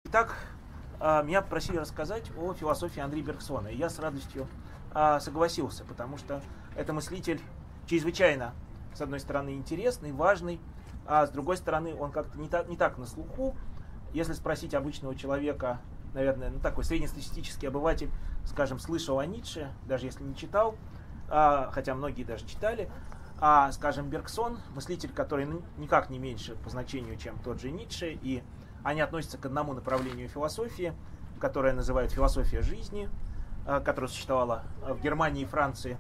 Итак, меня попросили рассказать о философии Анри Бергсона, и я с радостью согласился, потому что это мыслитель чрезвычайно, с одной стороны, интересный, важный, а с другой стороны, он как-то не так на слуху. Если спросить обычного человека, наверное, такой среднестатистический обыватель, скажем, слышал о Ницше, даже если не читал, хотя многие даже читали, а, скажем, Бергсон, мыслитель, который никак не меньше по значению, чем тот же Ницше, и они относятся к одному направлению философии, которое называют философия жизни, которая существовала в Германии и Франции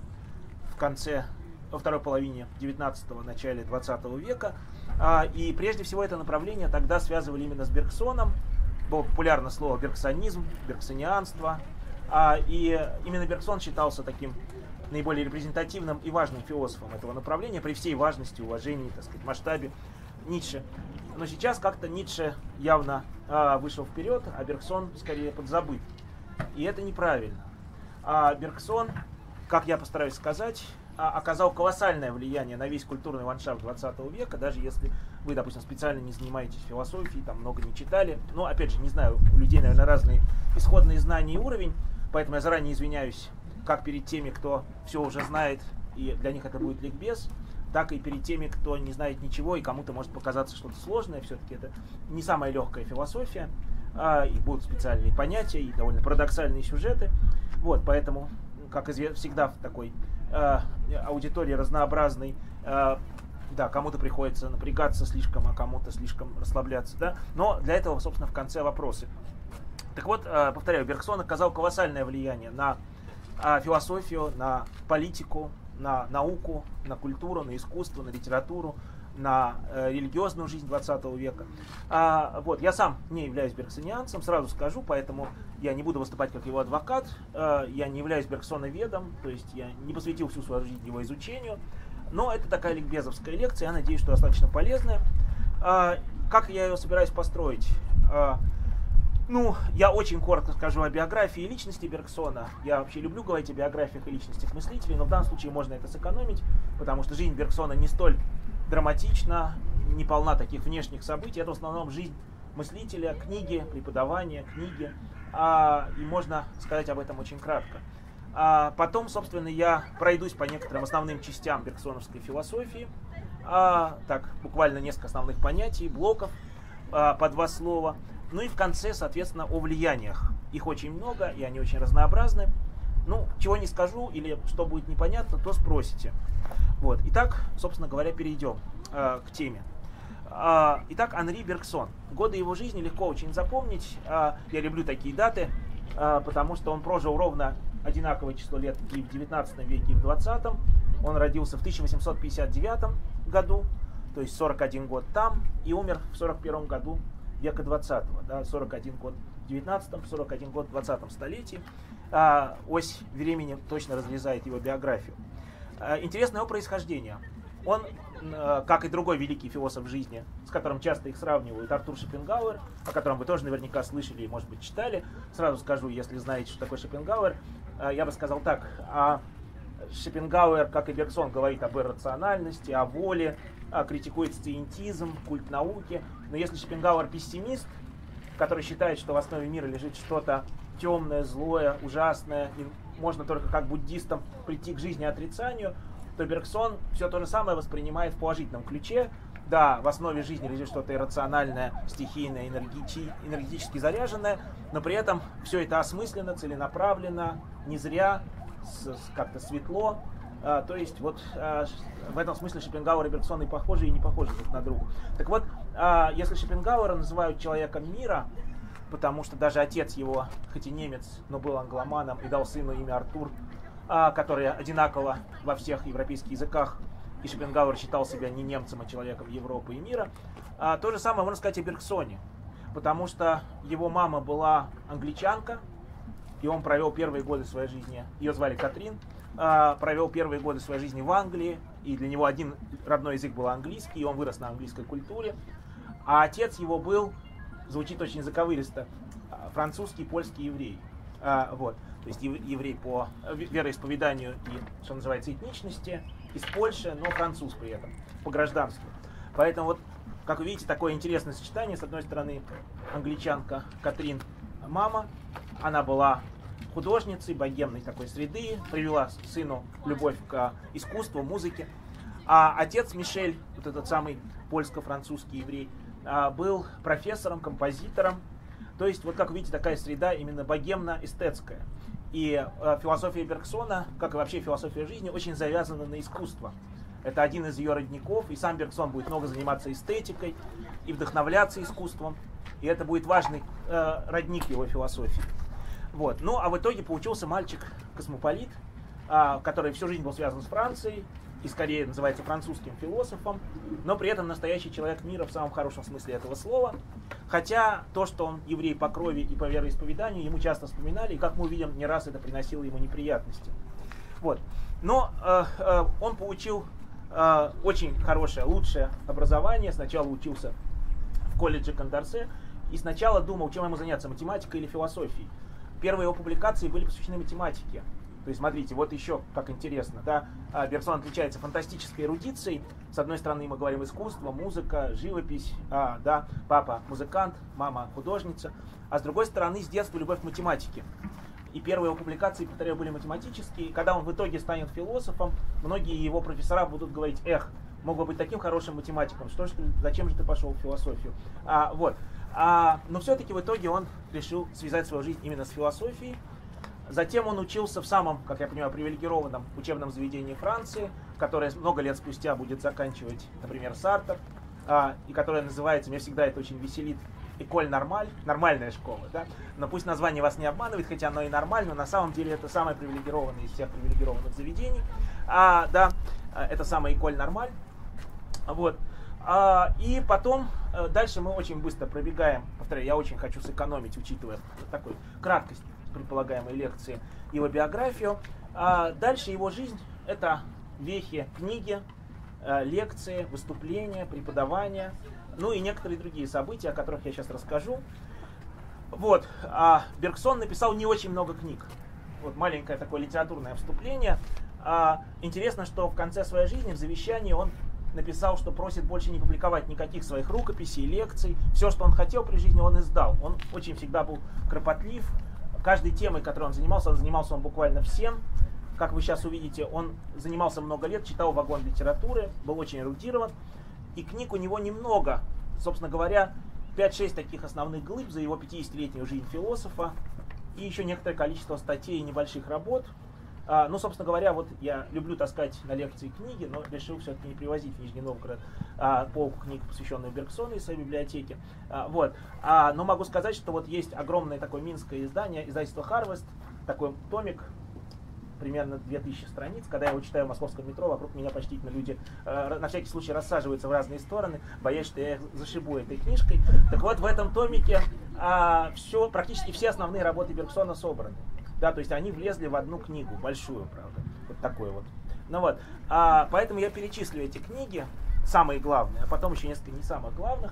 во второй половине 19-го, начале 20 века. И прежде всего это направление тогда связывали именно с Бергсоном. Было популярно слово бергсонизм, бергсонианство. И именно Бергсон считался таким наиболее репрезентативным и важным философом этого направления при всей важности, уважении, так сказать, масштабе Ницше. Но сейчас как-то Ницше явно вышел вперед, а Бергсон скорее подзабыт. И это неправильно. Бергсон, как я постараюсь сказать, оказал колоссальное влияние на весь культурный ландшафт 20 века, даже если вы, допустим, специально не занимаетесь философией, там много не читали. Но, опять же, не знаю, у людей, наверное, разные исходные знания и уровень, поэтому я заранее извиняюсь как перед теми, кто все уже знает, и для них это будет ликбез, так и перед теми, кто не знает ничего, и кому-то может показаться что-то сложное. Все-таки это не самая легкая философия, и будут специальные понятия, и довольно парадоксальные сюжеты. Вот, поэтому, как всегда в такой аудитории разнообразной, да, кому-то приходится напрягаться слишком, а кому-то слишком расслабляться, да. Но для этого, собственно, в конце вопросы. Так вот, повторяю, Бергсон оказал колоссальное влияние на философию, на политику, на науку, на культуру, на искусство, на литературу, на религиозную жизнь 20 века. Вот, я сам не являюсь бергсонианцем, сразу скажу, поэтому я не буду выступать как его адвокат, я не являюсь бергсоноведом, то есть я не посвятил всю свою жизнь его изучению, но это такая ликбезовская лекция, я надеюсь, что достаточно полезная. Как я ее собираюсь построить? Я очень коротко скажу о биографии и личности Бергсона. Я вообще люблю говорить о биографиях и личностях мыслителей, но в данном случае можно это сэкономить, потому что жизнь Бергсона не столь драматична, не полна таких внешних событий. Это в основном жизнь мыслителя, книги, преподавания, книги. И можно сказать об этом очень кратко. Потом, собственно, я пройдусь по некоторым основным частям бергсоновской философии. Так, буквально несколько основных понятий, блоков, по два слова. Ну и в конце, соответственно, о влияниях. Их очень много, и они очень разнообразны. Чего не скажу, или что будет непонятно, то спросите. Вот. Итак, собственно говоря, перейдем к теме. Итак, Анри Бергсон. Годы его жизни легко очень запомнить. Я люблю такие даты, потому что он прожил ровно одинаковое число лет и в 19 веке, и в 20. Он родился в 1859 году, то есть 41 год там, и умер в 41 году века 20-го, да, 41 год в 19-м, 41 год в 20-м столетии. Ось времени точно разрезает его биографию. Интересно его происхождение. Он, как и другой великий философ жизни, с которым часто их сравнивают, Артур Шопенгауэр, о котором вы тоже наверняка слышали и, может быть, читали. Сразу скажу, если знаете, что такое Шопенгауэр, я бы сказал так. Шопенгауэр, как и Бергсон, говорит об иррациональности, о воле, критикует сциентизм, культ науки. Но если Шопенгауэр пессимист, который считает, что в основе мира лежит что-то темное, злое, ужасное, и можно только как буддистам прийти к жизни отрицанию, то Бергсон все то же самое воспринимает в положительном ключе. Да, в основе жизни лежит что-то иррациональное, стихийное, энергетически заряженное, но при этом все это осмысленно, целенаправленно, не зря, как-то светло. То есть вот в этом смысле Шопенгауэр и Бергсон и похожи, и не похожи друг на друга. Так вот, если Шопенгауэра называют человеком мира, потому что даже отец его, хоть и немец, но был англоманом и дал сыну имя Артур, которое одинаково во всех европейских языках, и Шопенгауэр считал себя не немцем, а человеком Европы и мира, то же самое можно сказать о Бергсоне, потому что его мама была англичанка, и он провел первые годы своей жизни, ее звали Катрин, провел первые годы своей жизни в Англии, и для него один родной язык был английский, и он вырос на английской культуре. А отец его был, звучит очень заковыристо, французский, польский еврей. Вот. То есть еврей по вероисповеданию и, что называется, этничности, из Польши, но француз при этом, по гражданству. Поэтому вот Как вы видите, такое интересное сочетание. С одной стороны, англичанка Катрин мама, она была художницей богемной такой среды, привела сыну любовь к искусству, музыке. А отец Мишель, вот этот самый польско-французский еврей, был профессором, композитором. То есть, вот как вы видите, такая среда именно богемно-эстетская. И философия Бергсона, как и вообще философия жизни, очень завязана на искусство. Это один из ее родников, и сам Бергсон будет много заниматься эстетикой и вдохновляться искусством. И это будет важный родник его философии. Вот. Ну, а в итоге получился мальчик-космополит, который всю жизнь был связан с Францией, и скорее называется французским философом, но при этом настоящий человек мира в самом хорошем смысле этого слова. Хотя то, что он еврей по крови и по вероисповеданию, ему часто вспоминали, и, как мы увидим, не раз это приносило ему неприятности. Вот. Но он получил очень хорошее, лучшее образование. Сначала учился в колледже Кондорсе, и сначала думал, чем ему заняться, математикой или философией. Первые его публикации были посвящены математике. То есть, смотрите, вот еще как интересно, да, Бергсон отличается фантастической эрудицией. С одной стороны, мы говорим искусство, музыка, живопись, да, папа музыкант, мама художница, а с другой стороны, с детства любовь к математике. И первые его публикации, повторяю, были математические. И когда он в итоге станет философом, многие его профессора будут говорить: эх, мог бы быть таким хорошим математиком, зачем же ты пошел в философию? Но все-таки в итоге он решил связать свою жизнь именно с философией. Затем он учился в самом, как я понимаю, привилегированном учебном заведении Франции, которое много лет спустя будет заканчивать, например, Сартр, и которое называется, меня всегда это очень веселит, Эколь Нормаль, нормальная школа. Да? Но пусть название вас не обманывает, хотя оно и нормально, но на самом деле это самое привилегированное из всех привилегированных заведений. Да, это самая Эколь Нормаль. Вот. И потом, дальше мы очень быстро пробегаем, повторяю, я очень хочу сэкономить, учитывая такую краткость предполагаемой лекции, его биографию. Дальше его жизнь — это вехи книги, лекции, выступления, преподавания, ну и некоторые другие события, о которых я сейчас расскажу. Вот. Бергсон написал не очень много книг. Вот маленькое такое литературное вступление. Интересно, что в конце своей жизни, в завещании, он написал, что просит больше не публиковать никаких своих рукописей, лекций. Все, что он хотел при жизни, он издал. Он очень всегда был кропотлив. Каждой темой, которой он занимался он буквально всем. Как вы сейчас увидите, он занимался много лет, читал вагон литературы, был очень эрудирован. И книг у него немного. Собственно говоря, 5-6 таких основных глыб за его 50-летнюю жизнь философа. И еще некоторое количество статей и небольших работ. Ну, собственно говоря, вот я люблю таскать на лекции книги, но решил все-таки не привозить в Нижний Новгород полку книг, посвященную Бергсону из своей библиотеки. Но могу сказать, что вот есть огромное такое минское издание, издательство Harvest, такой томик, примерно 2000 страниц. Когда я его читаю в московском метро, вокруг меня почтительно люди на всякий случай рассаживаются в разные стороны, боясь, что я их зашибу этой книжкой. Так вот, в этом томике практически все основные работы Бергсона собраны. Да, то есть они влезли в одну книгу, большую, правда, вот такую вот. Ну вот, поэтому я перечислю эти книги, самые главные, а потом еще несколько не самых главных.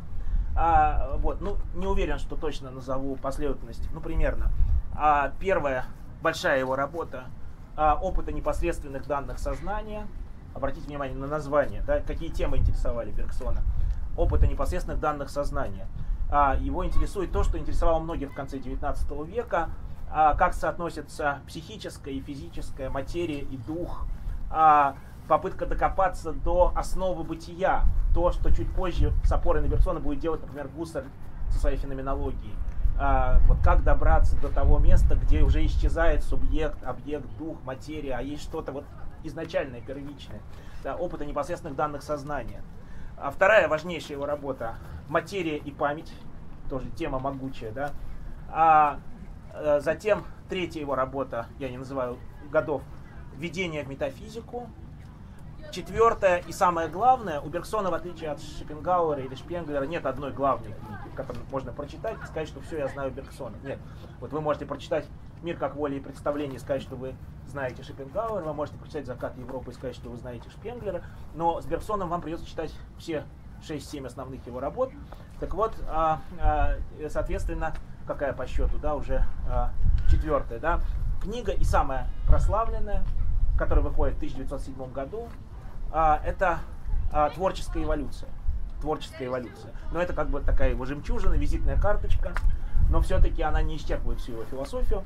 Не уверен, что точно назову последовательность, примерно. Первая большая его работа «Опыта непосредственных данных сознания». Обратите внимание на название, да, какие темы интересовали Бергсона. «Опыта непосредственных данных сознания». Его интересует то, что интересовало многих в конце 19 века, как соотносятся психическая и физическая материя и дух, попытка докопаться до основы бытия, то, что чуть позже с опорой на Бергсона будет делать, например, Гуссерль со своей феноменологией. Вот как добраться до того места, где уже исчезает субъект, объект, дух, материя, а есть что-то вот изначальное, первичное. Да, опыта непосредственных данных сознания. Вторая важнейшая его работа — «Материя и память», тоже тема могучая, да. Затем третья его работа, я не называю годов, «Введение в метафизику». Четвертое и самое главное, у Бергсона, в отличие от Шопенгауэра или Шпенглера, нет одной главной книги, которую можно прочитать и сказать, что все, я знаю Бергсона. Нет. Вот вы можете прочитать «Мир как воля и представление» и сказать, что вы знаете Шопенгауэра, вы можете прочитать «Закат Европы» и сказать, что вы знаете Шпенглера, но с Бергсоном вам придется читать все 6-7 основных его работ. Так вот, соответственно, какая по счету, да, уже четвертая, да, книга и самая прославленная, которая выходит в 1907 году, это «Творческая эволюция». творческая эволюция. Но это как бы такая его жемчужина, визитная карточка, но все-таки она не исчерпывает всю его философию.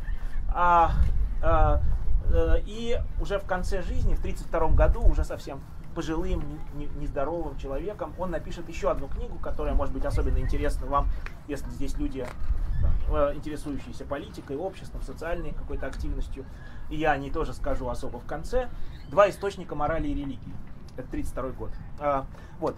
И уже в конце жизни, в 1932 году, уже совсем пожилым, нездоровым человеком, он напишет еще одну книгу, которая может быть особенно интересна вам, если здесь люди, интересующиеся политикой, обществом, социальной какой-то активностью. И я о ней тоже скажу особо в конце. «Два источника морали и религии». Это 1932 год.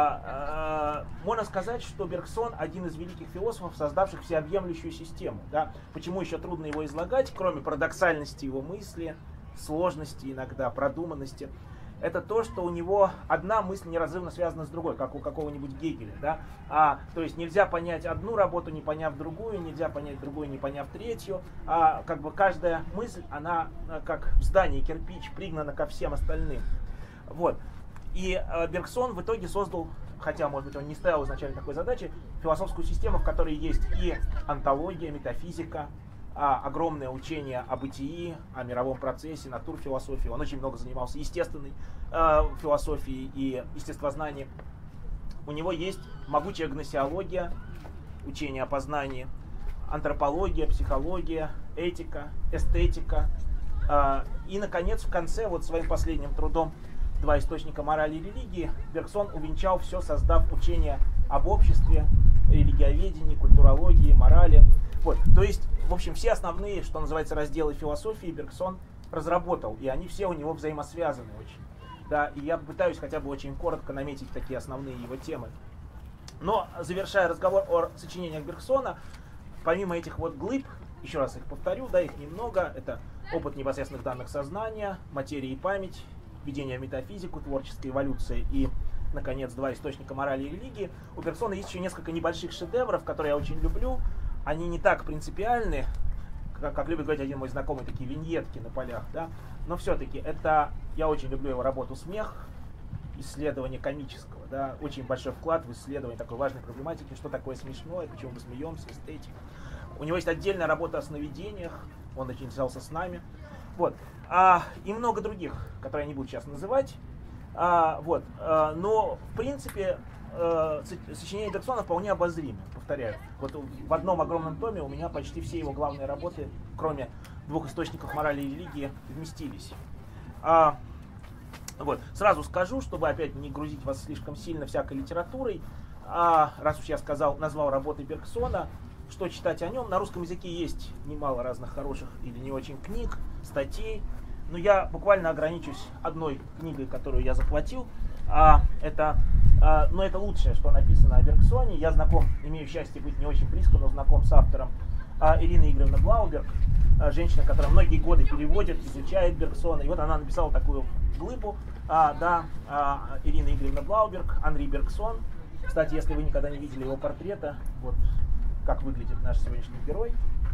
Можно сказать, что Бергсон один из великих философов, создавших всеобъемлющую систему. Да? Почему еще трудно его излагать, кроме парадоксальности его мысли, сложности иногда, продуманности. Это то, что у него одна мысль неразрывно связана с другой, как у какого-нибудь Гегеля. Да? То есть нельзя понять одну работу, не поняв другую, нельзя понять другую, не поняв третью. Как бы каждая мысль, она как в здании кирпич, пригнана ко всем остальным. Вот. И Бергсон в итоге создал, хотя, может быть, он не ставил изначально такой задачи, философскую систему, в которой есть и онтология, метафизика, огромное учение о бытии, о мировом процессе, натурфилософии. Он очень много занимался естественной философией и естествознанием. У него есть могучая гносеология, учение о познании, антропология, психология, этика, эстетика. И, наконец, в конце, вот своим последним трудом «Два источника морали и религии», Бергсон увенчал все, создав учение об обществе, религиоведении, культурологии, морали. Вот. То есть, в общем, все основные, что называется, разделы философии Бергсон разработал, и они все у него взаимосвязаны очень. Да, и я пытаюсь хотя бы очень коротко наметить такие основные его темы. Но, завершая разговор о сочинениях Бергсона, помимо этих вот глыб, еще раз их повторю, да, их немного, это опыт непосредственных данных сознания, материя и память, введение в метафизику, творческая эволюция и, наконец, два источника морали и религии. У Бергсона есть еще несколько небольших шедевров, которые я очень люблю. Они не так принципиальны, как любит говорить один мой знакомый, такие виньетки на полях, да. Но все-таки это, я очень люблю его работу «Смех», исследование комического, да, очень большой вклад в исследование такой важной проблематики, что такое смешное, почему мы смеемся, эстетика. У него есть отдельная работа о сновидениях, он очень интересовался с нами. Вот. И много других, которые я не буду сейчас называть. Но, в принципе, сочинения Бергсона вполне обозримы, повторяю. Вот в одном огромном томе у меня почти все его главные работы, кроме двух источников морали и религии, вместились. Вот. Сразу скажу, чтобы опять не грузить вас слишком сильно всякой литературой, раз уж я назвал работы Бергсона, что читать о нем. На русском языке есть немало разных хороших или не очень книг, статей. Но я буквально ограничусь одной книгой, которую я захватил. Но это лучшее, что написано о Бергсоне. Я знаком, имею счастье быть не очень близко, но знаком с автором Ирина Игоревна Блауберг, женщина, которая многие годы переводит, изучает Бергсона. И вот она написала такую глыбу. Ирина Игоревна Блауберг, Анри Бергсон. Кстати, если вы никогда не видели его портрета, вот как выглядит наш сегодняшний герой.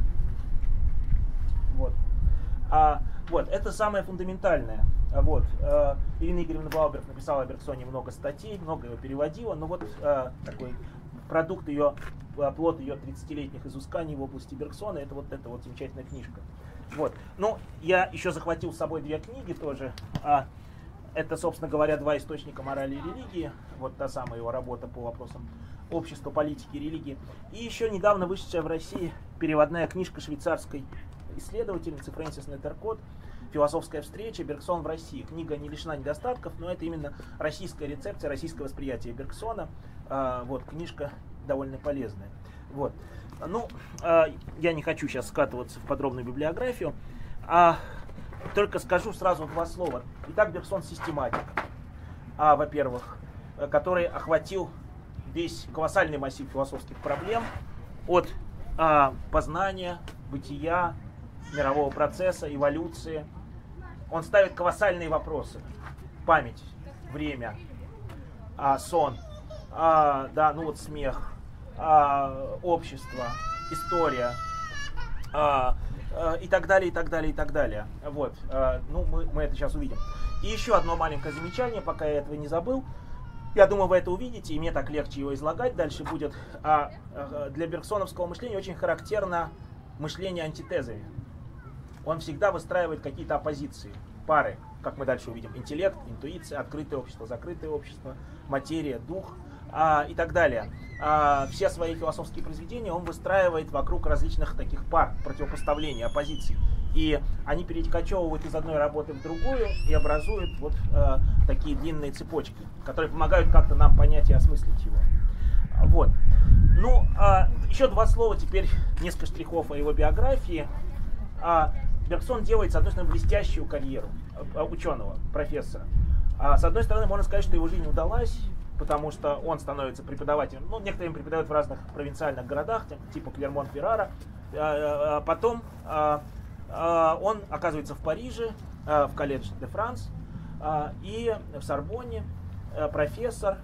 Вот. Вот, это самое фундаментальное. Вот. Ирина Игоревна Блауберг написала о Бергсоне много статей, много его переводила, но вот такой продукт ее, плод ее 30-летних изысканий в области Бергсона, это вот эта вот замечательная книжка. Вот. Ну, я еще захватил с собой две книги тоже. Это, собственно говоря, два источника морали и религии. Вот та самая его работа по вопросам общества, политики и религии. И еще недавно вышедшая в России переводная книжка швейцарской исследовательницы Фрэнсис Неттеркот «Философская встреча. Бергсон в России». Книга не лишена недостатков, но это именно российская рецепция, российское восприятие Бергсона. Вот, книжка довольно полезная. Вот. Ну, я не хочу сейчас скатываться в подробную библиографию, только скажу сразу два слова. Итак, Бергсон систематик, во-первых, который охватил весь колоссальный массив философских проблем от познания, бытия, мирового процесса, эволюции. Он ставит колоссальные вопросы. Память, время, сон, смех, общество, история, и так далее, и так далее, и так далее. Вот. Мы это сейчас увидим. И еще одно маленькое замечание, пока я этого не забыл. Я думаю, вы это увидите, и мне так легче его излагать. Дальше будет. Для бергсоновского мышления очень характерно мышление антитезами. Он всегда выстраивает какие-то оппозиции, пары, как мы дальше увидим. Интеллект, интуиция, открытое общество, закрытое общество, материя, дух. и так далее. Все свои философские произведения он выстраивает вокруг различных таких пар, противопоставлений, оппозиций. И они перекочевывают из одной работы в другую и образуют вот такие длинные цепочки, которые помогают как-то нам понять и осмыслить его. Вот. Ну, еще два слова, теперь несколько штрихов о его биографии. Бергсон делает, с одной стороны, блестящую карьеру ученого, профессора. С одной стороны, можно сказать, что его жизнь удалась, потому что он становится преподавателем. Ну, некоторые им преподают в разных провинциальных городах, типа Клермон-Феррара. Потом он оказывается в Париже, в колледж де Франс, и в Сорбонне, профессор.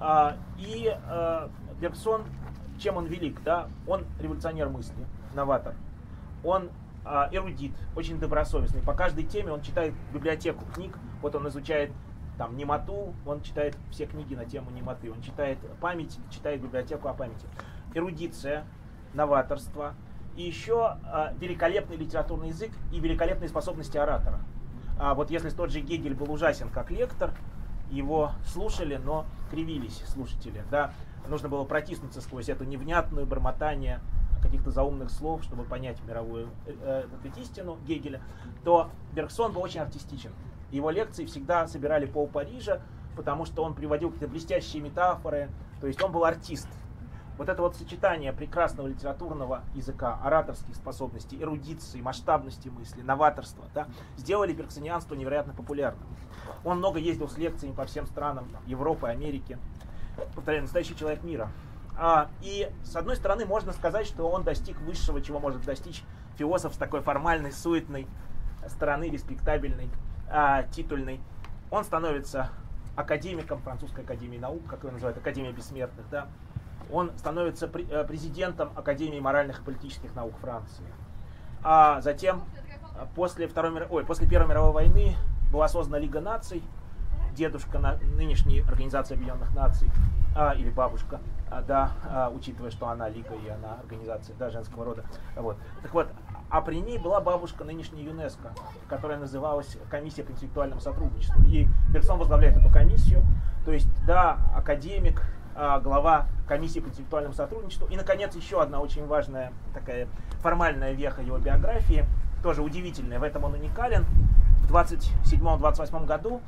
И Бергсон, чем он велик, да? Он революционер мысли, новатор. Он эрудит, очень добросовестный. По каждой теме он читает библиотеку книг. Вот он изучает там немоту, он читает все книги на тему немоты. Он читает память, читает библиотеку о памяти. Эрудиция, новаторство. И еще великолепный литературный язык и великолепные способности оратора. Вот если тот же Гегель был ужасен как лектор, его слушали, но кривились слушатели. Да? Нужно было протиснуться сквозь это невнятное бормотание каких-то заумных слов, чтобы понять мировую истину Гегеля, то Бергсон был очень артистичен. Его лекции всегда собирали пол Парижа, потому что он приводил какие-то блестящие метафоры, то есть он был артист. Вот это вот сочетание прекрасного литературного языка, ораторских способностей, эрудиции, масштабности мысли, новаторства, да, сделали бергсонианство невероятно популярным. Он много ездил с лекциями по всем странам Европы, Америки. Повторяю, настоящий человек мира. И с одной стороны можно сказать, что он достиг высшего, чего может достичь философ с такой формальной, суетной стороны, респектабельной, титульной. Он становится академиком французской академии наук, как его называют, Академия бессмертных, да. Он становится президентом Академии моральных и политических наук Франции. А затем, после Первой мировой войны, была создана Лига наций, дедушка нынешней Организации Объединенных Наций, или бабушка, да, учитывая, что она Лига и она организация, да, женского рода. Вот. Так вот, а при ней была бабушка нынешней ЮНЕСКО, которая называлась Комиссия по интеллектуальному сотрудничеству. И Бергсон возглавляет эту комиссию, то есть, да, академик, глава комиссии по интеллектуальному сотрудничеству. И, наконец, еще одна очень важная такая формальная веха его биографии, тоже удивительная, в этом он уникален. В 1927-1928 году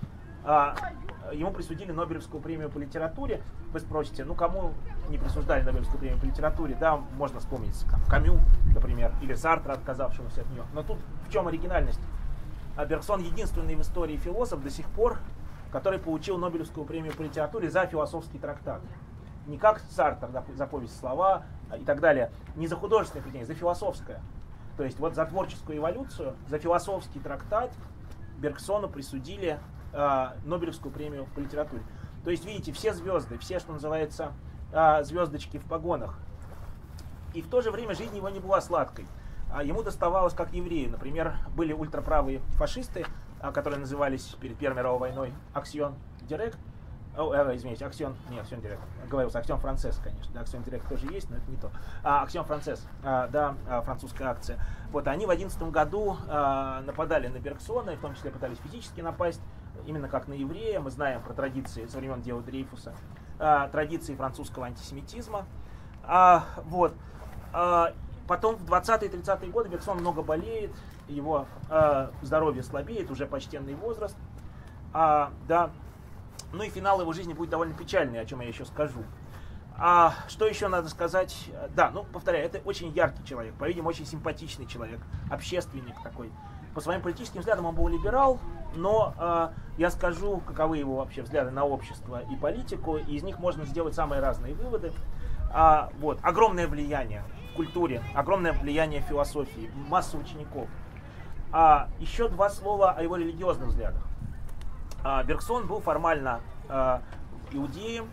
ему присудили Нобелевскую премию по литературе. Вы спросите, ну кому не присуждали Нобелевскую премию по литературе? Да, можно вспомнить Камю, например, или Сартра, отказавшегося от нее. Но тут в чем оригинальность? Бергсон единственный в истории философ до сих пор, который получил Нобелевскую премию по литературе за философский трактат. Не как Сартр за повесть «Слова» и так далее, не за художественное произведение, за философское. То есть вот за творческую эволюцию, за философский трактат Бергсону присудили Нобелевскую премию по литературе. То есть, видите, все звезды, все, что называется, звездочки в погонах. И в то же время жизнь его не была сладкой. Ему доставалось как еврею. Например, были ультраправые фашисты, которые назывались перед Первой мировой войной Аксион Директ. Извините, Аксион Директ. Говорился Аксион Францесс, конечно. Да, Аксион Директ тоже есть, но это не то. Аксион Францесс, да, французская акция. Вот они в 2011 году нападали на Бергсона, и в том числе пытались физически напасть, именно как на еврея. Мы знаем про традиции со времен дела Дрейфуса, традиции французского антисемитизма. Вот. Потом в 20-30-е годы Бергсон много болеет, его здоровье слабеет, уже почтенный возраст. Да. Ну и финал его жизни будет довольно печальный, о чем я еще скажу. Что еще надо сказать? Да, ну, повторяю, это очень яркий человек, по-видимому, очень симпатичный человек, общественник такой. По своим политическим взглядам он был либерал, но я скажу, каковы его вообще взгляды на общество и политику, и из них можно сделать самые разные выводы. Вот, огромное влияние в культуре, огромное влияние в философии, масса учеников. Еще два слова о его религиозных взглядах. Бергсон был формально иудеем,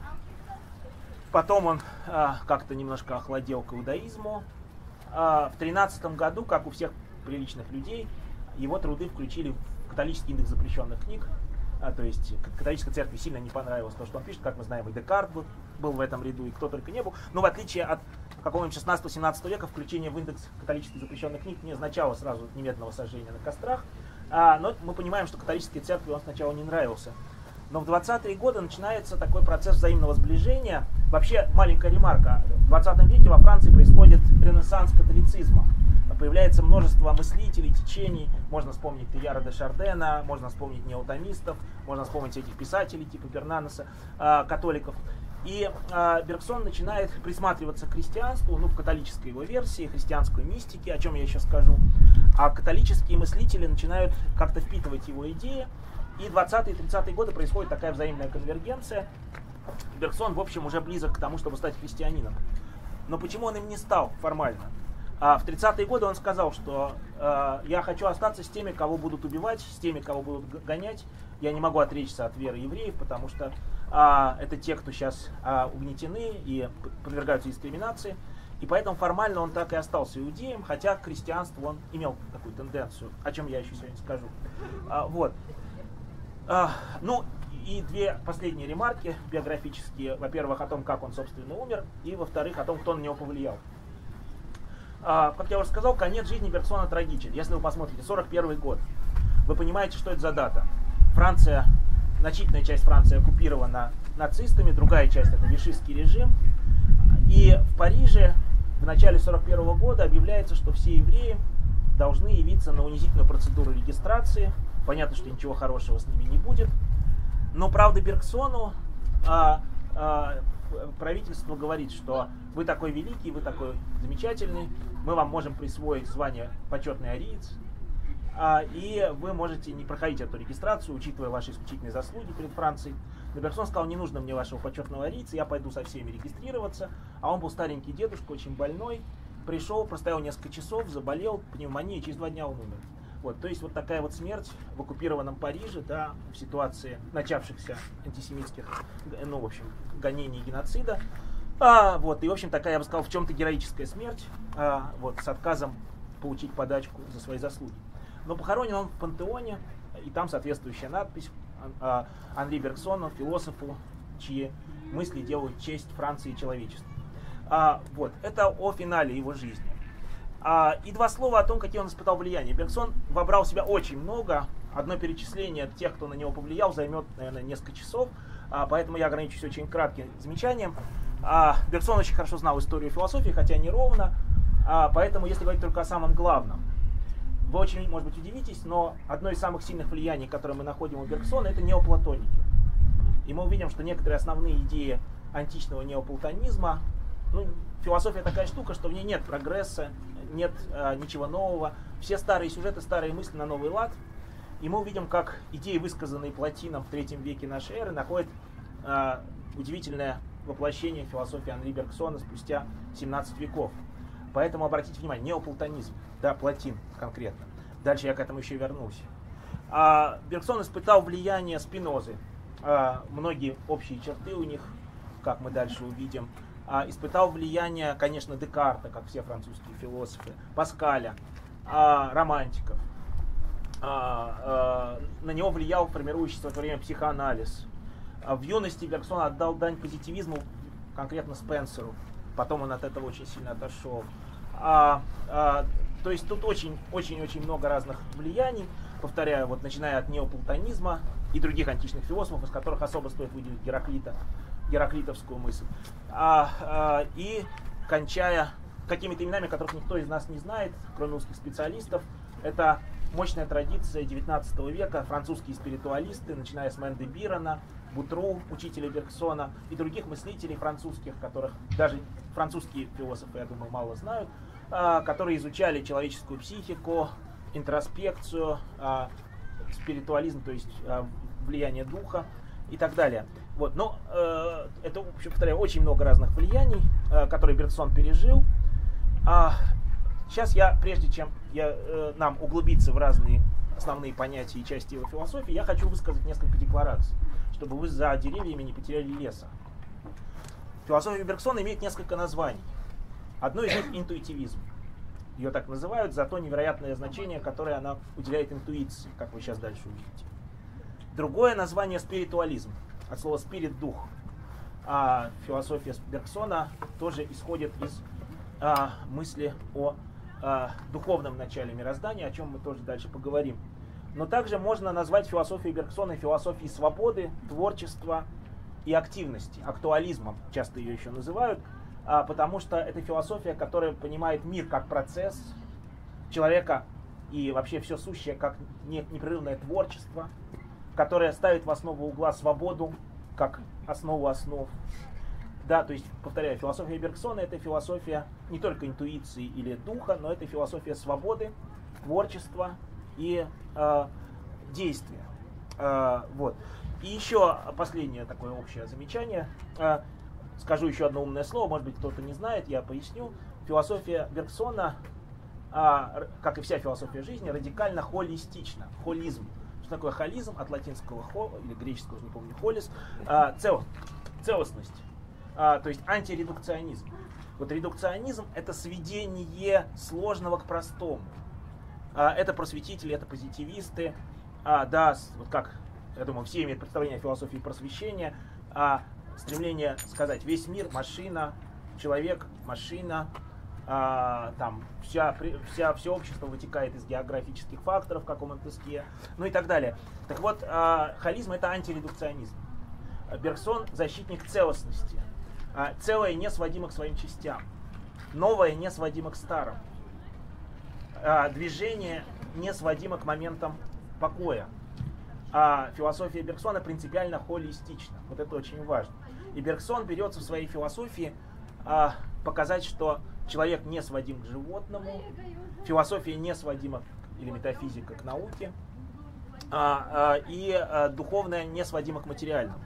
потом он как-то немножко охладел к иудаизму. В 13 году, как у всех приличных людей, его труды включили в католический индекс запрещенных книг. То есть католической церкви сильно не понравилось то, что он пишет, как мы знаем, и Декарт был в этом ряду, и кто только не был. Но в отличие от какого-нибудь 16-17 века, включение в индекс католических запрещенных книг не означало сразу немедленного сожжения на кострах. Но мы понимаем, что католической церкви он сначала не нравился. Но в 20-е годы начинается такой процесс взаимного сближения. Вообще, маленькая ремарка. В 20 веке во Франции происходит ренессанс католицизма. Появляется множество мыслителей, течений. Можно вспомнить Тейяра де Шардена, можно вспомнить неотомистов, можно вспомнить этих писателей типа Бернанеса, католиков. И Бергсон начинает присматриваться к христианству, ну, в католической его версии, христианской мистике, о чем я еще скажу. А католические мыслители начинают как-то впитывать его идеи. И 20-е и 30-е годы происходит такая взаимная конвергенция. Бергсон, в общем, уже близок к тому, чтобы стать христианином. Но почему он им не стал формально? В 30-е годы он сказал, что я хочу остаться с теми, кого будут убивать, с теми, кого будут гонять. Я не могу отречься от веры евреев, потому что это те, кто сейчас угнетены и подвергаются дискриминации. И поэтому формально он так и остался иудеем, хотя к христианству он имел такую тенденцию, о чем я еще сегодня скажу. Вот. Ну, и две последние ремарки биографические. Во-первых, о том, как он, собственно, умер, и, во-вторых, о том, кто на него повлиял. Как я уже сказал, конец жизни Бергсона трагичен. Если вы посмотрите, 41 год, вы понимаете, что это за дата. Франция, значительная часть Франции оккупирована нацистами, другая часть — это вишистский режим. И в Париже в начале 41 года объявляется, что все евреи должны явиться на унизительную процедуру регистрации. Понятно, что ничего хорошего с ними не будет. Но, правда, Бергсону правительство говорит, что вы такой великий, вы такой замечательный, мы вам можем присвоить звание почетный ариец, и вы можете не проходить эту регистрацию, учитывая ваши исключительные заслуги перед Францией. Но Бергсон сказал: не нужно мне вашего почетного арийца, я пойду со всеми регистрироваться. А он был старенький дедушка, очень больной, пришел, простоял несколько часов, заболел пневмонией, через 2 дня он умер. Вот, то есть вот такая вот смерть в оккупированном Париже, да, в ситуации начавшихся антисемитских, ну, в общем, гонений и геноцида. Вот, и, в общем, такая, я бы сказал, в чем-то героическая смерть, вот, с отказом получить подачку за свои заслуги. Но похоронен он в Пантеоне, и там соответствующая надпись Анри Бергсону, философу, чьи мысли делают честь Франции и человечеству. Вот, это о финале его жизни. И 2 слова о том, какие он испытал влияние. Бергсон вобрал в себя очень много. Одно перечисление тех, кто на него повлиял, займет, наверное, несколько часов. Поэтому я ограничусь очень кратким замечанием. Бергсон очень хорошо знал историю философии, хотя не ровно. Поэтому, если говорить только о самом главном, вы очень, может быть, удивитесь, но одно из самых сильных влияний, которое мы находим у Бергсона, это неоплатоники. И мы увидим, что некоторые основные идеи античного неоплатонизма, ну, философия такая штука, что в ней нет прогресса, нет ничего нового. Все старые сюжеты, старые мысли на новый лад. И мы увидим, как идеи, высказанные Платином в 3 веке нашей эры, находят удивительное воплощение философии Анри Бергсона спустя 17 веков. Поэтому обратите внимание, неоплатонизм, да, Платин конкретно. Дальше я к этому еще вернусь. Бергсон испытал влияние Спинозы. Многие общие черты у них, как мы дальше увидим. Испытал влияние, конечно, Декарта, как все французские философы, Паскаля, романтиков. На него влиял формирующийся в это время психоанализ. В юности Бергсон отдал дань позитивизму, конкретно Спенсеру. Потом он от этого очень сильно отошел. То есть тут очень много разных влияний. Повторяю, вот начиная от неоплатонизма и других античных философов, из которых особо стоит выделить гераклитовскую мысль, и кончая какими-то именами, которых никто из нас не знает, кроме узких специалистов. Это мощная традиция 19 века, французские спиритуалисты, начиная с Мен де Бирона, Бутру, учителя Бергсона, и других мыслителей французских, которых даже французские философы, я думаю, мало знают, которые изучали человеческую психику, интроспекцию, спиритуализм, то есть влияние духа и так далее. Вот. Но это, в общем, повторяю, очень много разных влияний, которые Бергсон пережил. Сейчас прежде чем нам углубиться в разные основные понятия и части его философии, я хочу высказать несколько деклараций, чтобы вы за деревьями не потеряли леса. Философия Бергсона имеет несколько названий. Одно из них — интуитивизм. Ее так называют за то невероятное значение, которое она уделяет интуиции, как вы сейчас дальше увидите. Другое название — спиритуализм, от слова спирит — дух. Философия Бергсона тоже исходит из мысли о духовном начале мироздания, о чем мы тоже дальше поговорим. Но также можно назвать философию Бергсона философией свободы, творчества и активности, актуализмом часто ее еще называют, потому что это философия, которая понимает мир как процесс, человека и вообще все сущее как непрерывное творчество, которое ставит в основу угла свободу как основу основ. Да, то есть, повторяю, философия Бергсона — это философия не только интуиции или духа, но это философия свободы, творчества и действия. Вот. И еще последнее такое общее замечание. Скажу еще одно умное слово, может быть, кто-то не знает, я поясню. Философия Бергсона, как и вся философия жизни, радикально холистична. Холизм. Что такое холизм? От латинского хо, или греческого, не помню, холис. Целостность. То есть антиредукционизм. Вот редукционизм — это сведение сложного к простому. Это просветители, это позитивисты. Да, вот как, я думаю, все имеют представление о философии просвещения. Стремление сказать, весь мир — машина, человек — машина. Там все общество вытекает из географических факторов, как у Монтескье, ну и так далее. Так вот, холизм — это антиредукционизм. Бергсон — защитник целостности. Целое не сводимо к своим частям. Новое не сводимо к старым. Движение не сводимо к моментам покоя. Философия Бергсона принципиально холистична. Вот это очень важно. И Бергсон берется в своей философии показать, что человек не сводим к животному, философия не сводима, или метафизика, к науке, и духовное не сводимо к материальному.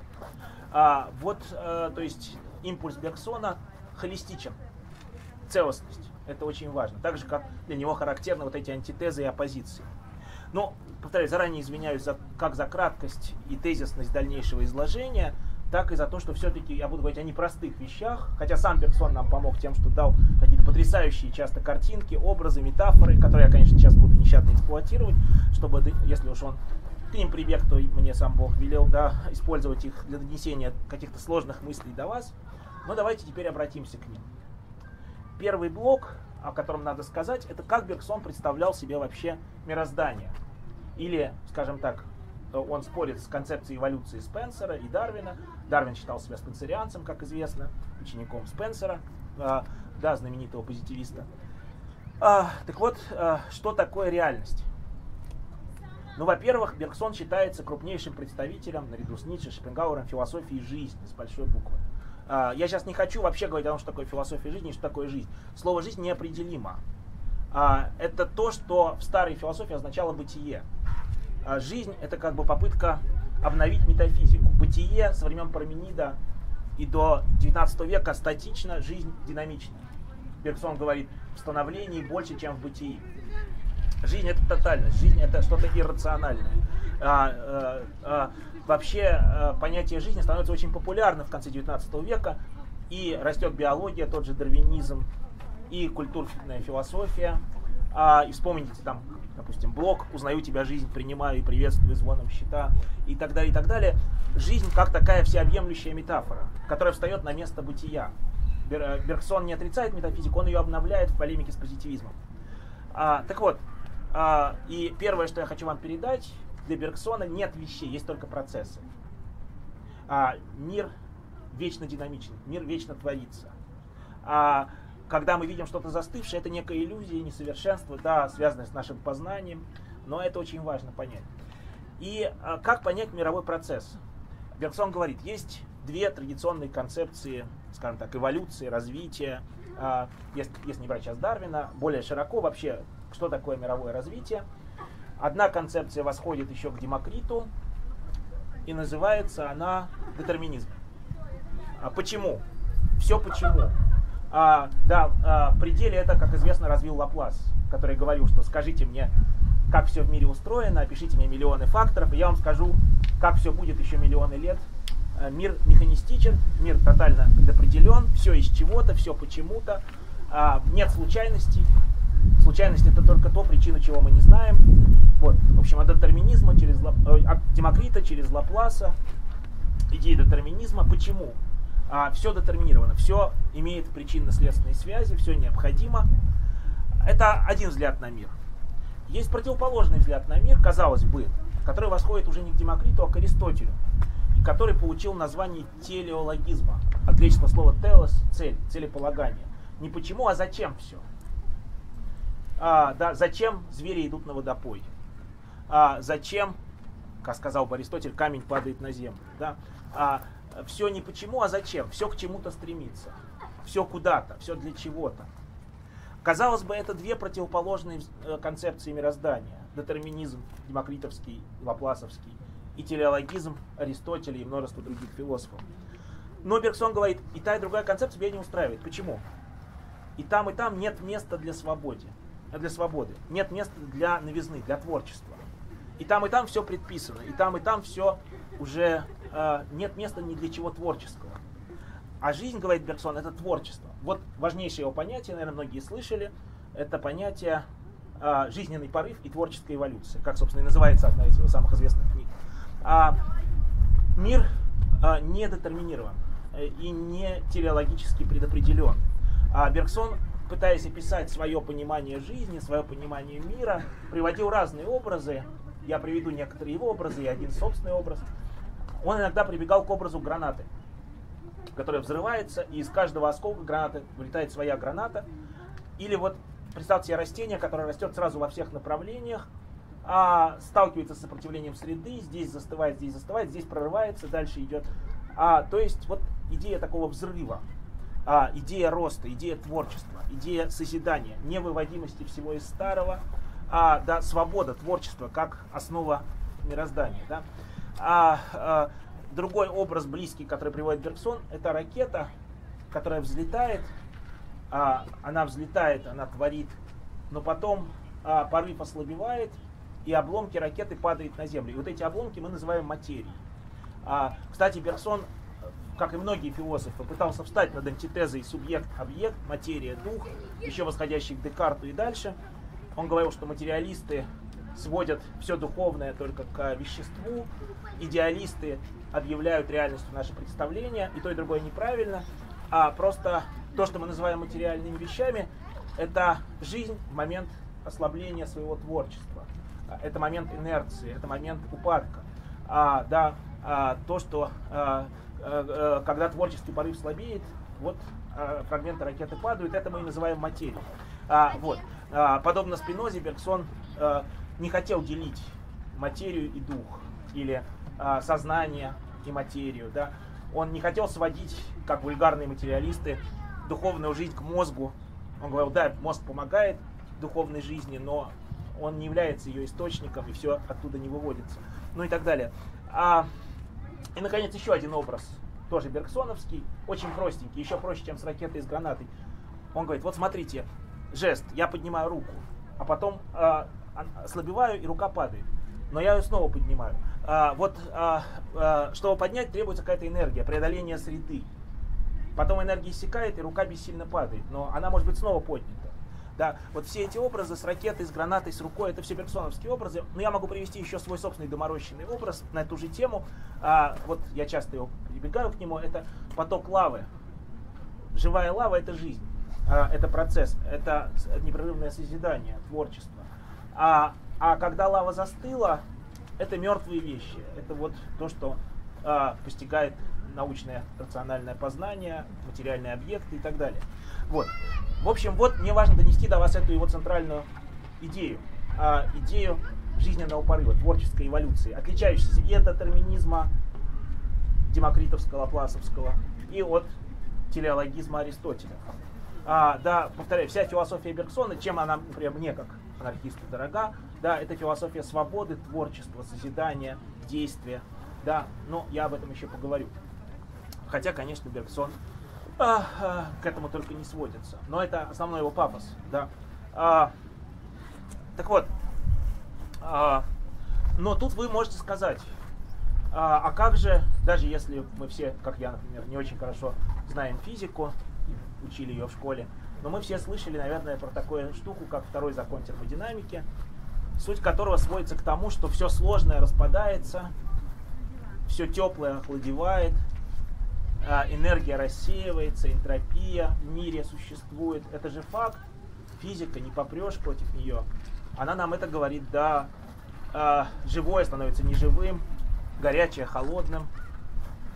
То есть импульс Бергсона холистичен, целостность. Это очень важно. Так же, как для него характерны вот эти антитезы и оппозиции. Но, повторяю, заранее извиняюсь как за краткость и тезисность дальнейшего изложения, так и за то, что все-таки я буду говорить о непростых вещах, хотя сам Бергсон нам помог тем, что дал какие-то потрясающие часто картинки, образы, метафоры, которые я, конечно, сейчас буду нещадно эксплуатировать, чтобы, если уж он к ним прибег, то мне сам Бог велел, да, использовать их для донесения каких-то сложных мыслей до вас. Но давайте теперь обратимся к ним. Первый блок, о котором надо сказать, это как Бергсон представлял себе вообще мироздание. Или, скажем так, он спорит с концепцией эволюции Спенсера и Дарвина. Дарвин считал себя спенсерианцем, как известно, учеником Спенсера, да, знаменитого позитивиста. Так вот, что такое реальность? Ну, во-первых, Бергсон считается крупнейшим представителем, наряду с Ницше, Шопенгауэром, философии жизни с большой буквы. Я сейчас не хочу вообще говорить о том, что такое философия жизни и что такое жизнь. Слово «жизнь» неопределимо. Это то, что в старой философии означало бытие. Жизнь — это как бы попытка обновить метафизику. Бытие со времен Парменида и до 19 века статично, жизнь динамична. Бергсон говорит, в становлении больше, чем в бытии. Жизнь — это тотальность, жизнь — это что-то иррациональное. Вообще понятие жизни становится очень популярным в конце 19 века, и растет биология, тот же дарвинизм, и культурная философия. И вспомните там, допустим, Блок «Узнаю тебя, жизнь, принимаю и приветствую звоном щита» и так далее, и так далее. Жизнь как такая всеобъемлющая метафора, которая встает на место бытия. Бергсон не отрицает метафизику, он ее обновляет в полемике с позитивизмом. Так вот, и первое, что я хочу вам передать, для Бергсона нет вещей, есть только процессы. Мир вечно динамичен, мир вечно творится. Когда мы видим что-то застывшее, это некая иллюзия, несовершенство, да, связанное с нашим познанием, но это очень важно понять. И как понять мировой процесс? Бергсон говорит, есть две традиционные концепции, скажем так, эволюции, развития, если не брать сейчас Дарвина, более широко вообще, что такое мировое развитие. Одна концепция восходит еще к Демокриту, и называется она детерминизм. Почему? Все почему. В пределе это, как известно, развил Лаплас, который говорил, что скажите мне, как все в мире устроено, опишите мне миллионы факторов, и я вам скажу, как все будет еще миллионы лет. Мир механистичен, мир тотально предопределен, все из чего-то, все почему-то, нет случайностей. Случайность — это только то, причину чего мы не знаем. Вот. В общем, от детерминизма от Демокрита через Лапласа, идея детерминизма. Почему? Все детерминировано, все имеет причинно-следственные связи, все необходимо. Это один взгляд на мир. Есть противоположный взгляд на мир, казалось бы, который восходит уже не к Демокриту, а к Аристотелю. который получил название телеологизма. От греческого слова телос – цель, целеполагание. Не почему, а зачем все. Да, зачем звери идут на водопой? Зачем, как сказал Аристотель, камень падает на землю? Да? Все не почему, а зачем. Все к чему-то стремится. Все куда-то, все для чего-то. Казалось бы, это две противоположные концепции мироздания. Детерминизм демокритовский, лапласовский, и телеологизм Аристотеля и множество других философов. Но Бергсон говорит, и та, и другая концепция меня не устраивает. Почему? И там нет места для свободы. Нет места для новизны, для творчества. И там все предписано. И там все уже нет места ни для чего творческого. А жизнь, говорит Бергсон, это творчество. Вот важнейшее его понятие, наверное, многие слышали, это понятие жизненный порыв и творческая эволюция, как, собственно, и называется одна из его самых известных книг. Мир не детерминирован и не телеологически предопределен. Бергсон, пытаясь описать свое понимание жизни, свое понимание мира, приводил разные образы. Я приведу некоторые его образы и один собственный образ. Он иногда прибегал к образу гранаты, которая взрывается, и из каждого осколка гранаты вылетает своя граната. Или вот представьте себе растение, которое растет сразу во всех направлениях, сталкивается с сопротивлением среды, здесь застывает, здесь прорывается, дальше идет. То есть вот идея такого взрыва, идея роста, идея творчества, идея созидания, невыводимости всего из старого, да, свобода, творчество как основа мироздания. Да. Другой образ близкий, который приводит Бергсон, это ракета, которая взлетает. Она взлетает, она творит, но потом порыв ослабевает, и обломки ракеты падают на землю. И вот эти обломки мы называем материей. Кстати, Бергсон, как и многие философы, пытался встать над антитезой субъект-объект, материя, дух, еще восходящий к Декарту и дальше. Он говорил, что материалисты сводят все духовное только к веществу, идеалисты объявляют реальностью наше представление, и то, и другое неправильно, просто то, что мы называем материальными вещами, это жизнь в момент ослабления своего творчества, это момент инерции, это момент упадка, то, что когда творческий порыв слабеет, вот фрагменты ракеты падают, это мы и называем материей. Подобно Спинозе, Бергсон не хотел делить материю и дух, или сознание и материю. Да? Он не хотел сводить, как вульгарные материалисты, духовную жизнь к мозгу. Он говорил, да, мозг помогает духовной жизни, но он не является ее источником, и все оттуда не выводится. Ну и так далее. И, наконец, еще один образ, тоже бергсоновский, очень простенький, еще проще, чем с ракетой и с гранатой. Он говорит, вот смотрите, жест, я поднимаю руку, а потом ослабеваю, и рука падает. Но я ее снова поднимаю. Чтобы поднять, требуется какая-то энергия, преодоление среды. Потом энергия иссякает, и рука бессильно падает. Но она может быть снова поднята. Да? Вот все эти образы с ракетой, с гранатой, с рукой, это все бергсоновские образы. Но я могу привести еще свой собственный доморощенный образ на эту же тему. Вот я часто прибегаю к нему. Это поток лавы. Живая лава – это жизнь. Это процесс, это непрерывное созидание, творчество. Когда лава застыла, это мертвые вещи. Это вот то, что постигает научное рациональное познание, материальные объекты и так далее. Вот. В общем, вот мне важно донести до вас эту его центральную идею. Идею жизненного порыва, творческой эволюции, отличающейся и от детерминизма демокритовского, лапласовского, и от телеологизма Аристотеля. Повторяю, вся философия Бергсона, чем она, например, мне как анархисту дорога, да, это философия свободы, творчества, созидания, действия, да, но я об этом еще поговорю. Хотя, конечно, Бергсон к этому только не сводится, но это основной его пафос, да. Так вот, но тут вы можете сказать, а как же, даже если мы все, как я, например, не очень хорошо знаем физику, учили ее в школе, но мы все слышали, наверное, про такую штуку, как второй закон термодинамики, суть которого сводится к тому, что все сложное распадается, все теплое охладевает, энергия рассеивается, энтропия в мире существует. Это же факт, физика, не попрешь против нее. Она нам это говорит, да, живое становится неживым, горячее холодным,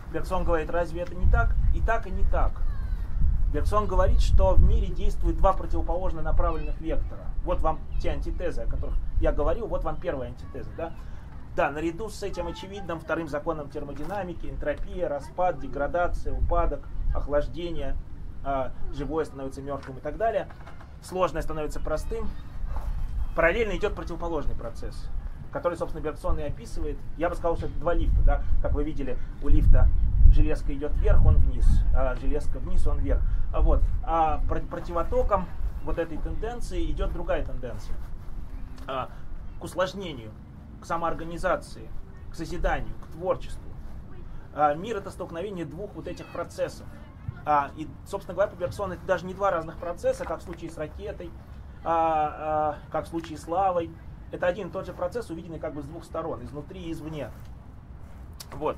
Бергсон говорит, разве это не так? И так, и не так. Бергсон говорит, что в мире действуют два противоположно направленных вектора. Вот вам те антитезы, о которых я говорил, вот вам первая антитеза. Да, наряду с этим очевидным вторым законом термодинамики, энтропия, распад, деградация, упадок, охлаждение, живое становится мертвым и так далее, сложное становится простым, параллельно идет противоположный процесс, который, собственно, Бергсон и описывает. Я бы сказал, что это два лифта. Да? Как вы видели, у лифта железка идет вверх, он вниз, а железка вниз, он вверх. А противотоком вот этой тенденции идет другая тенденция. К усложнению, к самоорганизации, к созиданию, к творчеству. Мир — это столкновение двух вот этих процессов. И, собственно говоря, по Бергсону это даже не два разных процесса, как в случае с ракетой, как в случае с лавой. Это один и тот же процесс, увиденный как бы с двух сторон, изнутри и извне. Вот.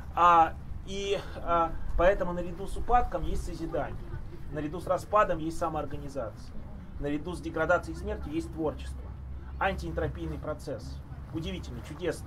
Поэтому наряду с упадком есть созидание, наряду с распадом есть самоорганизация, наряду с деградацией и смертью есть творчество. Антиэнтропийный процесс. Удивительный, чудесный.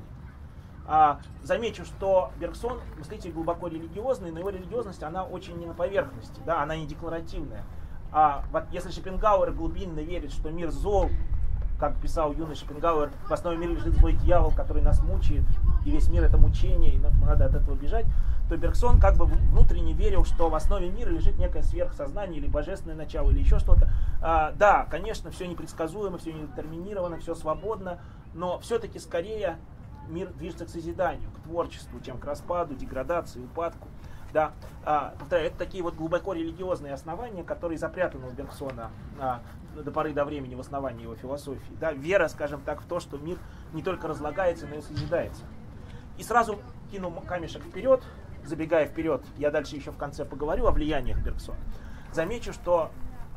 Замечу, что Бергсон мыслитель глубоко религиозный, но его религиозность, она очень не на поверхности, да, она не декларативная. Если Шопенгауэр глубинно верит, что мир зол, как писал юный Шопенгауэр, в основе мира лежит злой дьявол, который нас мучает, и весь мир — это мучение, и нам надо от этого бежать, то Бергсон как бы внутренне верил, что в основе мира лежит некое сверхсознание или божественное начало, или еще что-то. Да, конечно, все непредсказуемо, все недетерминировано, все свободно, но все-таки скорее мир движется к созиданию, к творчеству, чем к распаду, деградации, упадку. Да. Повторяю, это такие вот глубоко религиозные основания, которые запрятаны у Бергсона до поры до времени в основании его философии. Да. Вера, скажем так, в то, что мир не только разлагается, но и созидается. И сразу кину камешек вперед, забегая вперед, я дальше еще в конце поговорю о влияниях Бергсона. Замечу, что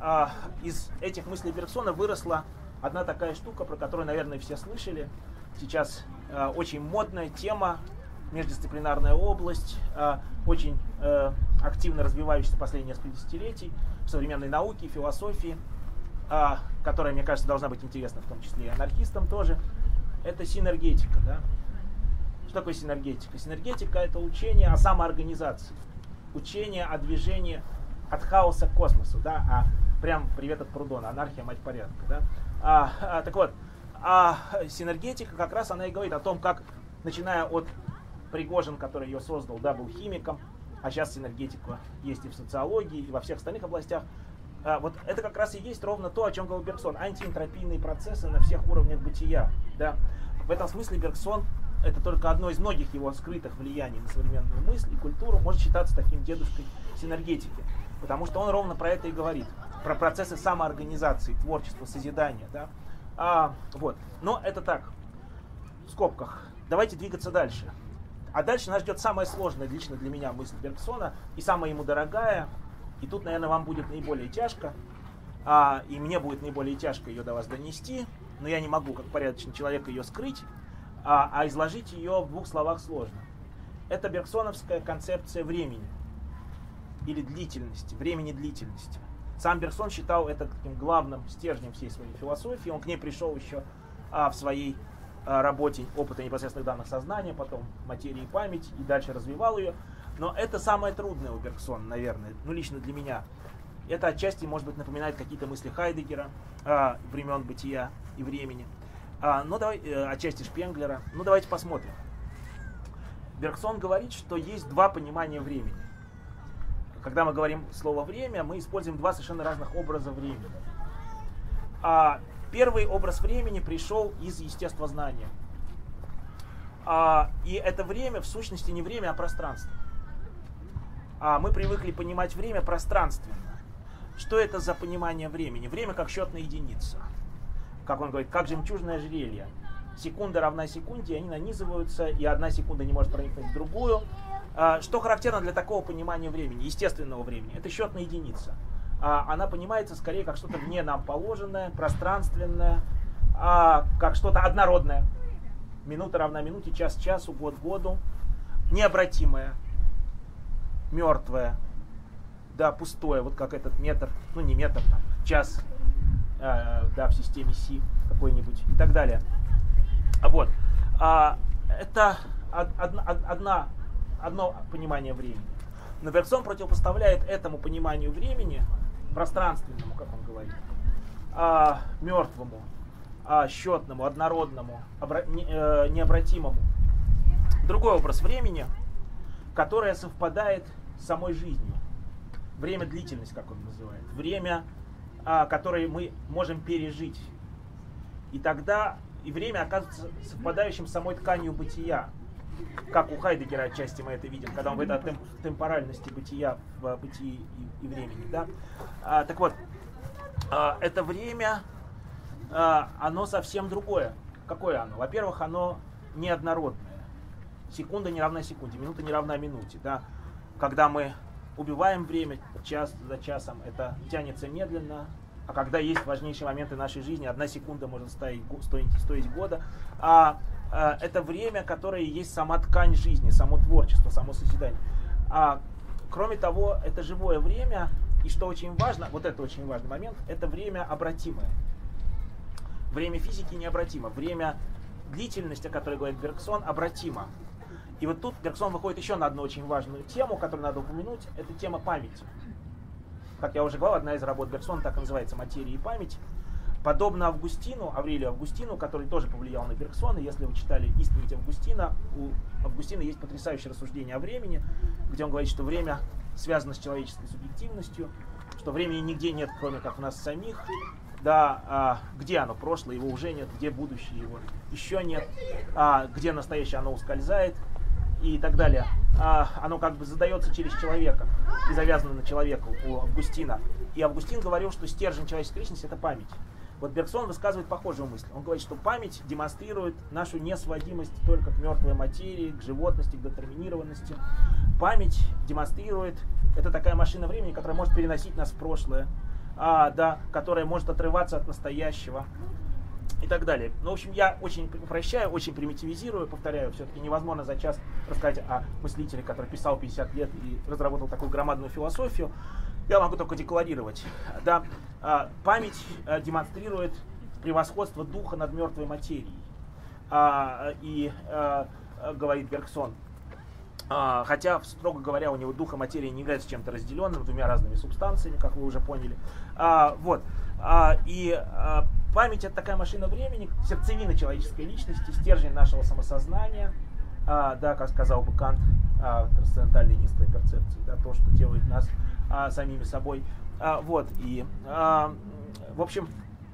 из этих мыслей Бергсона выросла одна такая штука, про которую, наверное, все слышали. Сейчас очень модная тема, междисциплинарная область, очень активно развивающаяся последние несколько десятилетий в современной науке, философии, которая, мне кажется, должна быть интересна в том числе и анархистам тоже. Это синергетика. Да? Что такое синергетика? Синергетика — это учение о самоорганизации, учение о движении от хаоса к космосу. Да? Прям привет от Прудона, анархия — мать порядка. Да? Так вот, синергетика как раз она и говорит о том, как, начиная от Пригожин, который ее создал, да, был химиком, а сейчас синергетика есть и в социологии, и во всех остальных областях. Вот это как раз и есть ровно то, о чем говорил Бергсон. Антиэнтропийные процессы на всех уровнях бытия. Да. В этом смысле Бергсон — это только одно из многих его скрытых влияний на современную мысль и культуру, может считаться таким дедушкой синергетики. Потому что он ровно про это и говорит. Про процессы самоорганизации, творчества, созидания. Да. Вот. Но это так, в скобках. Давайте двигаться дальше. А дальше нас ждет самая сложная лично для меня мысль Бергсона и самая ему дорогая. И тут, наверное, вам будет наиболее тяжко. И мне будет наиболее тяжко ее до вас донести. Но я не могу, как порядочный человек, ее скрыть. А изложить ее в двух словах сложно. Это бергсоновская концепция времени. Или длительности, времени длительности. Сам Бергсон считал это таким главным стержнем всей своей философии. Он к ней пришел еще в своей работе опыта непосредственных данных сознания, потом материи и память, и дальше развивал ее. Но это самое трудное у Бергсона, наверное, ну лично для меня. Это отчасти, может быть, напоминает какие-то мысли Хайдеггера, времен бытия и времени. Отчасти Шпенглера. Ну давайте посмотрим. Бергсон говорит, что есть два понимания времени. Когда мы говорим слово «время», мы используем два совершенно разных образа времени. Первый образ времени пришел из естествознания. И это время, в сущности, не время, а пространство. Мы привыкли понимать время пространственно. Что это за понимание времени? Время как счетная единица. Как он говорит, как жемчужное ожерелье. Секунда равна секунде, они нанизываются, и одна секунда не может проникнуть в другую. Что характерно для такого понимания времени, естественного времени? Это счетная единица. Она понимается скорее как что-то вне нам положенное, пространственное, как что-то однородное. Минута равна минуте, час часу, год году. Необратимое, мертвое, да, пустое, вот как этот метр, ну не метр, там, час, да, в системе Си какой-нибудь и так далее. Вот. Это одна одно понимание времени. Но Бергсон противопоставляет этому пониманию времени, пространственному, как он говорит, мертвому, счетному, однородному, необратимому, другой образ времени, которое совпадает с самой жизнью. Время длительность, как он называет. Время, которое мы можем пережить. И тогда и время оказывается совпадающим с самой тканью бытия. Как у Хайдеггера отчасти мы это видим, когда он говорит о темпоральности бытия в бытии и времени. Да? Так вот, это время, оно совсем другое. Какое оно? Во-первых, оно неоднородное. Секунда не равна секунде, минута не равна минуте. Да? Когда мы убиваем время час за часом, это тянется медленно. А когда есть важнейшие моменты нашей жизни, 1 секунда может стоить года. Это время, которое есть сама ткань жизни, само творчество, само созидание. Кроме того, это живое время, и что очень важно, вот это очень важный момент, это время обратимое. Время физики необратимо. Время длительности, о которой говорит Бергсон, обратимо. И вот тут Бергсон выходит еще на одну очень важную тему, которую надо упомянуть, это тема памяти. Как я уже говорил, одна из работ Бергсона так и называется «Материя и память». Подобно Аврелию Августину, который тоже повлиял на Бергсона, если вы читали «Исповедь Августина», у Августина есть потрясающее рассуждение о времени, где он говорит, что время связано с человеческой субъективностью, что времени нигде нет, кроме как в нас самих. Да, где оно, прошлое, его уже нет, где будущее, его еще нет, где настоящее, оно ускользает и так далее. Оно как бы задается через человека и завязано на человека у Августина. И Августин говорил, что стержень человеческой личности — это память. Вот Бергсон высказывает похожую мысль. Он говорит, что память демонстрирует нашу несводимость только к мертвой материи, к животности, к детерминированности. Память демонстрирует, это такая машина времени, которая может переносить нас в прошлое, да, которая может отрываться от настоящего и так далее. Ну, в общем, я очень упрощаю, очень примитивизирую, повторяю, все-таки невозможно за час рассказать о мыслителе, который писал 50 лет и разработал такую громадную философию. Я могу только декларировать. Да, память демонстрирует превосходство духа над мертвой материей. Говорит Бергсон, хотя, строго говоря, у него дух и материя не являются чем-то разделенным, двумя разными субстанциями, как вы уже поняли. Память — это такая машина времени, сердцевина человеческой личности, стержень нашего самосознания, да, как сказал бы Кант, трансцендентальной единственной перцепции, да, то, что делает нас самими собой. В общем,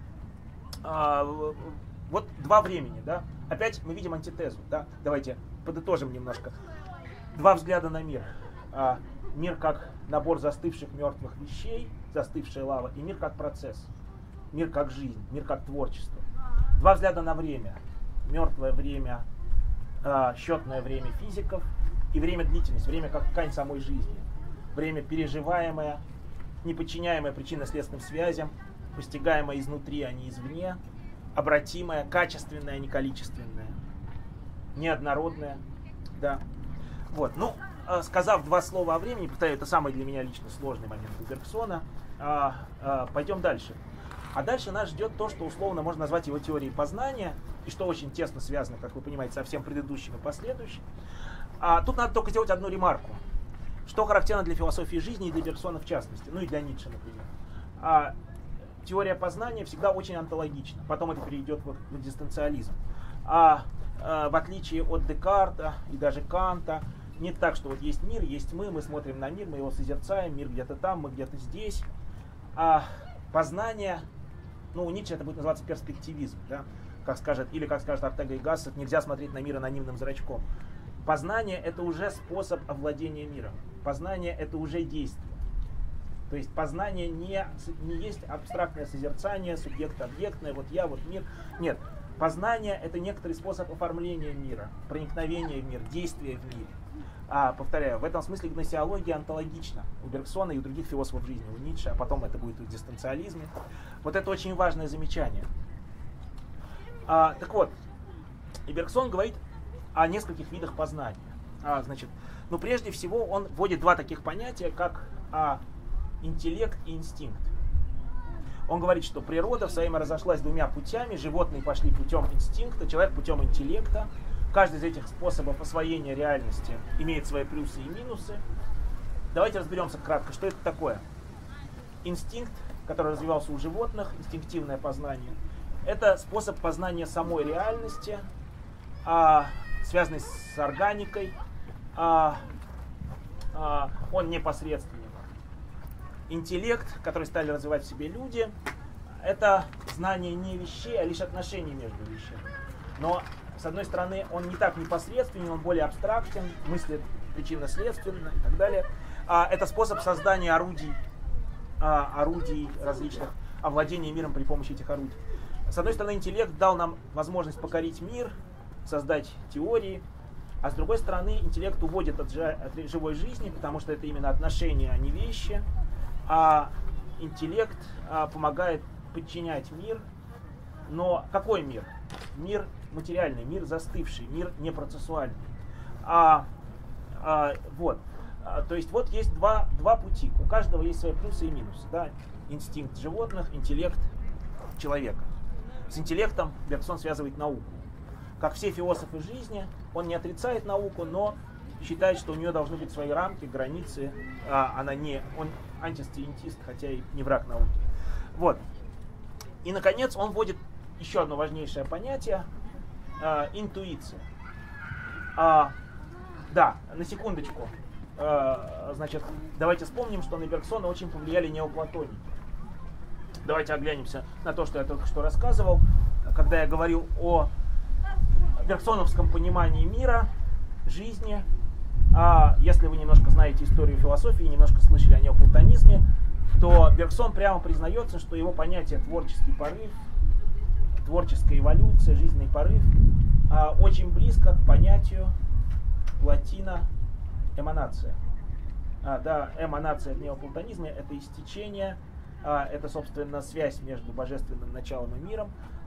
вот два времени, да. Опять мы видим антитезу, да. Давайте подытожим немножко. Два взгляда на мир. Мир как набор застывших мертвых вещей, застывшая лава, и мир как процесс. Мир как жизнь, мир как творчество. Два взгляда на время. Мертвое время, счетное время физиков и время длительность, время как ткань самой жизни. Время переживаемое, не подчиняемое причинно-следственным связям, постигаемое изнутри, а не извне, обратимое, качественное, а не количественное, неоднородное. Да. Вот. Ну, сказав два слова о времени, повторяю, это самый для меня лично сложный момент у Бергсона, пойдем дальше. А дальше нас ждет то, что условно можно назвать его теорией познания, и что очень тесно связано, как вы понимаете, со всем предыдущим и последующим. Тут надо только сделать одну ремарку, что характерно для философии жизни и для Бергсона в частности, ну и для Ницше, например. Теория познания всегда очень онтологична, потом это перейдет в экзистенциализм. В отличие от Декарта и даже Канта, не так, что вот есть мир, есть мы смотрим на мир, мы его созерцаем, мир где-то там, мы где-то здесь. Познание, ну у Ницше это будет называться перспективизм, да? Как скажет Ортега и Гассет, нельзя смотреть на мир анонимным зрачком. Познание — это уже способ овладения миром. Познание — это уже действие. То есть познание не есть абстрактное созерцание, субъект-объектное, вот я, вот мир. Нет. Познание — это некоторый способ оформления мира, проникновения в мир, действия в мире. Повторяю, в этом смысле гносеология онтологична у Бергсона и у других философов жизни, у Ницше, а потом это будет в экзистенциализме. Вот это очень важное замечание. Так вот, и Бергсон говорит о нескольких видах познания. Ну, прежде всего, он вводит два таких понятия, как интеллект и инстинкт. Он говорит, что природа в своем разошлась двумя путями. Животные пошли путем инстинкта, человек путем интеллекта. Каждый из этих способов освоения реальности имеет свои плюсы и минусы. Давайте разберемся кратко, что это такое. Инстинкт, который развивался у животных, инстинктивное познание, это способ познания самой реальности, связанный с органикой, он непосредственный. Интеллект, который стали развивать в себе люди, это знание не вещей, а лишь отношений между вещами. Но, с одной стороны, он не так непосредственен, он более абстрактен, мыслит причинно-следственно и так далее. Это способ создания орудий различных, овладения миром при помощи этих орудий. С одной стороны, интеллект дал нам возможность покорить мир, создать теории, а с другой стороны, интеллект уводит от живой жизни, потому что это именно отношения, а не вещи. А интеллект помогает подчинять мир. Но какой мир? Мир материальный, мир застывший, мир непроцессуальный. То есть вот есть два пути. У каждого есть свои плюсы и минусы. Да? Инстинкт животных, интеллект человека. С интеллектом Бергсон связывает науку. Как все философы жизни, он не отрицает науку, но считает, что у нее должны быть свои рамки, границы. Он антисциентист, хотя и не враг науки. Вот. И, наконец, он вводит еще одно важнейшее понятие – интуиция. Да, на секундочку. Значит, давайте вспомним, что на Бергсона очень повлияли неоплатоники. Давайте оглянемся на то, что я только что рассказывал, когда я говорил о бергсоновском понимании мира, жизни. Если вы немножко знаете историю философии, немножко слышали о неоплатонизме, то Бергсон прямо признается, что его понятие творческий порыв, творческая эволюция, жизненный порыв очень близко к понятию плотина эманация. Эманация от неоплатонизма — это истечение, это, собственно, связь между божественным началом и миром.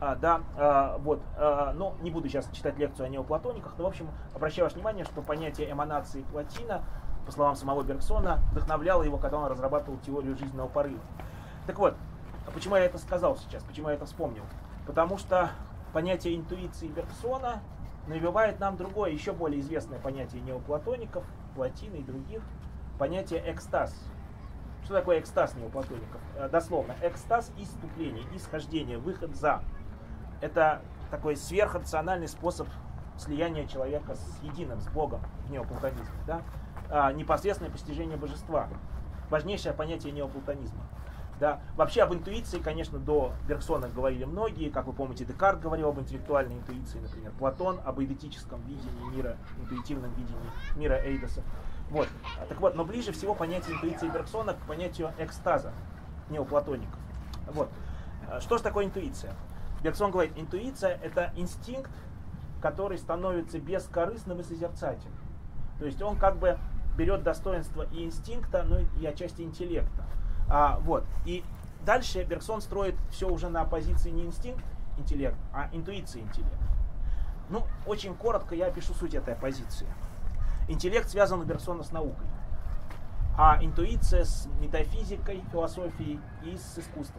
Не буду сейчас читать лекцию о неоплатониках, но, в общем, обращаю ваше внимание, что понятие эманации плотина, по словам самого Бергсона, вдохновляло его, когда он разрабатывал теорию жизненного порыва. Так вот, почему я это сказал сейчас, почему я это вспомнил? Потому что понятие интуиции Бергсона навевает нам другое, еще более известное понятие неоплатоников, Плотина и других, понятие экстаз. Что такое экстаз неоплатоников? Дословно, экстаз – исступление, исхождение, выход за. Это такой сверхрациональный способ слияния человека с единым, с Богом в неоплатонизме. Да? Непосредственное постижение божества. Важнейшее понятие неоплатонизма. Да. Вообще об интуиции, конечно, до Бергсона говорили многие. Как вы помните, Декарт говорил об интеллектуальной интуиции, например. Платон об эйдетическом видении мира, интуитивном видении мира эйдосов. Вот. Так вот, но ближе всего понятие интуиции Бергсона к понятию экстаза неоплатоников. Вот. Что же такое интуиция? Бергсон говорит, интуиция — это инстинкт, который становится бескорыстным и созерцательным. То есть он как бы берет достоинство и инстинкта, но и отчасти интеллекта. И дальше Бергсон строит все уже на позиции не инстинкт, интеллект, а интуиция, интеллект. Очень коротко я опишу суть этой позиции. Интеллект связан у Бергсона с наукой, а интуиция с метафизикой, философией и с искусством.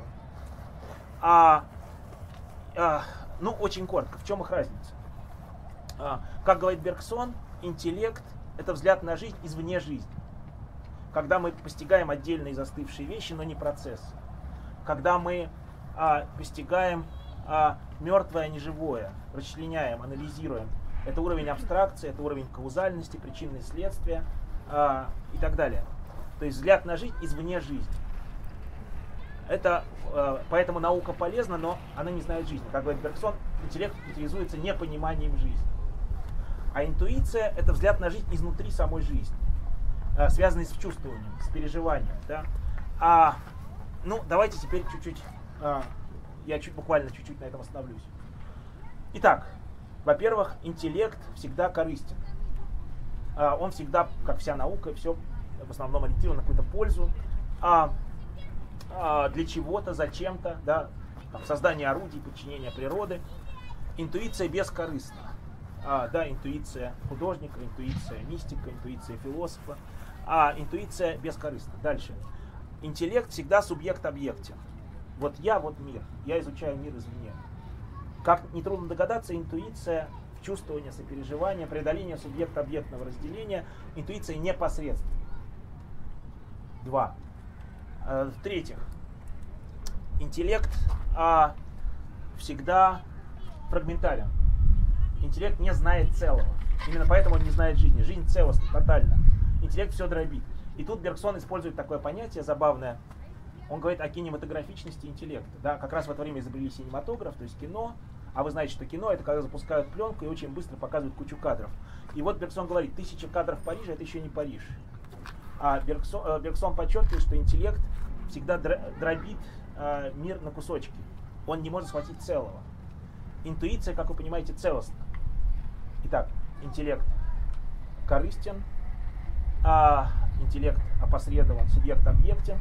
Очень коротко, в чем их разница? Как говорит Бергсон, интеллект — это взгляд на жизнь извне жизни. Когда мы постигаем отдельные застывшие вещи, но не процесс. Когда мы постигаем мертвое, а не живое, расчленяем, анализируем. Это уровень абстракции, это уровень каузальности, причинные следствия и так далее. То есть взгляд на жизнь извне жизни. Поэтому наука полезна, но она не знает жизни. Как говорит Бергсон, интеллект характеризуется непониманием жизни. А интуиция — это взгляд на жизнь изнутри самой жизни, связанный с чувствованием, с переживанием. Да? Давайте теперь чуть-чуть, я буквально чуть-чуть на этом остановлюсь. Итак, во-первых, интеллект всегда корыстен. Он всегда, как вся наука, все в основном ориентирован на какую-то пользу, для чего-то, зачем-то, да, создание орудий, подчинение природы. Интуиция бескорыстна. Интуиция художника, интуиция мистика, интуиция философа. Интуиция бескорыстна. Дальше. Интеллект всегда субъект-объектен. Вот я, вот мир. Я изучаю мир извне. Как нетрудно догадаться, интуиция в чувствование, сопереживание, преодоление субъект-объектного разделения, интуиция непосредственна. 2. В-третьих, интеллект всегда фрагментарен. Интеллект не знает целого. Именно поэтому он не знает жизни. Жизнь целостна, тотальна. Интеллект все дробит. И тут Бергсон использует такое понятие забавное. Он говорит о кинематографичности интеллекта. Да? Как раз в это время изобрели синематограф, то есть кино. А вы знаете, что кино — это когда запускают пленку и очень быстро показывают кучу кадров. И вот Бергсон говорит, 1000 кадров Парижа — это еще не Париж. А Бергсон подчеркивает, что интеллект всегда дробит мир на кусочки. Он не может схватить целого. Интуиция, как вы понимаете, целостна. Итак, интеллект корыстен, интеллект опосредован, субъект-объектен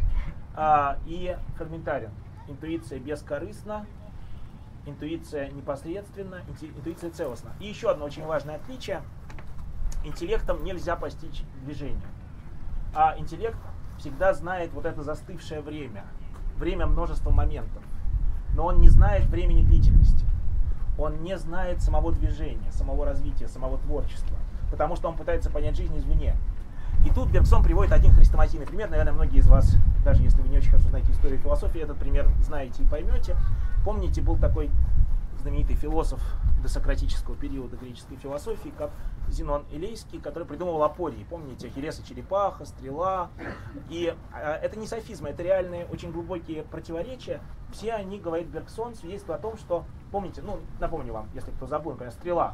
и фрагментарен. Интуиция бескорыстна, интуиция непосредственна, интуиция целостна. И еще одно очень важное отличие. Интеллектом нельзя постичь движение. А интеллект всегда знает вот это застывшее время, время множества моментов. Но он не знает времени длительности. Он не знает самого движения, самого развития, самого творчества. Потому что он пытается понять жизнь извне. И тут Бергсон приводит один хрестоматийный пример. Наверное, многие из вас, даже если вы не очень хорошо знаете историю философии, этот пример знаете и поймете. Помните, был такой знаменитый философ досократического периода греческой философии, как Зенон Элейский, который придумывал апории. Помните, Ахиллес и черепаха, стрела. И это не софизмы, это реальные очень глубокие противоречия. Все они, говорит Бергсон, свидетельствуют о том, что, помните, напомню вам, если кто забыл, например, стрела,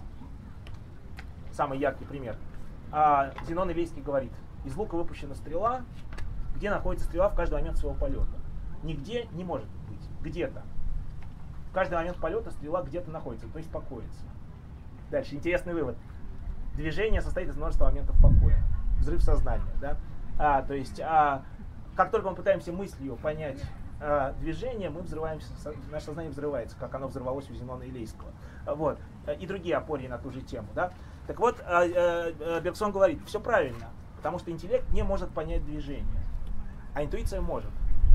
самый яркий пример. Зенон Элейский говорит, из лука выпущена стрела, где находится стрела в каждый момент своего полета. Нигде не может быть, где-то. В каждый момент полета стрела где-то находится, то есть покоится. Дальше, интересный вывод. Движение состоит из множества моментов покоя. Взрыв сознания. Да? То есть, как только мы пытаемся мыслью понять движение, мы взрываемся, наше сознание взрывается, как оно взорвалось у Зенона Элейского. Вот. И другие апории на ту же тему. Да? Так вот, Бергсон говорит, все правильно, потому что интеллект не может понять движение, а интуиция может.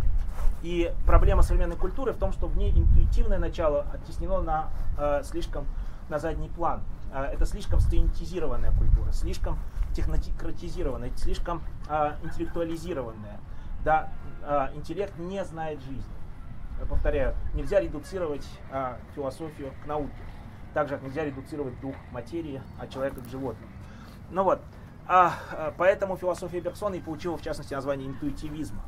И проблема современной культуры в том, что в ней интуитивное начало оттеснено слишком на задний план. Это слишком сценетизированная культура, слишком технократизированная, слишком интеллектуализированная. Да, интеллект не знает жизни. Я повторяю, нельзя редуцировать философию к науке. Так же, как нельзя редуцировать дух к материи, а человека к животному. Ну вот, поэтому философия Бергсона и получила, в частности, название интуитивизма.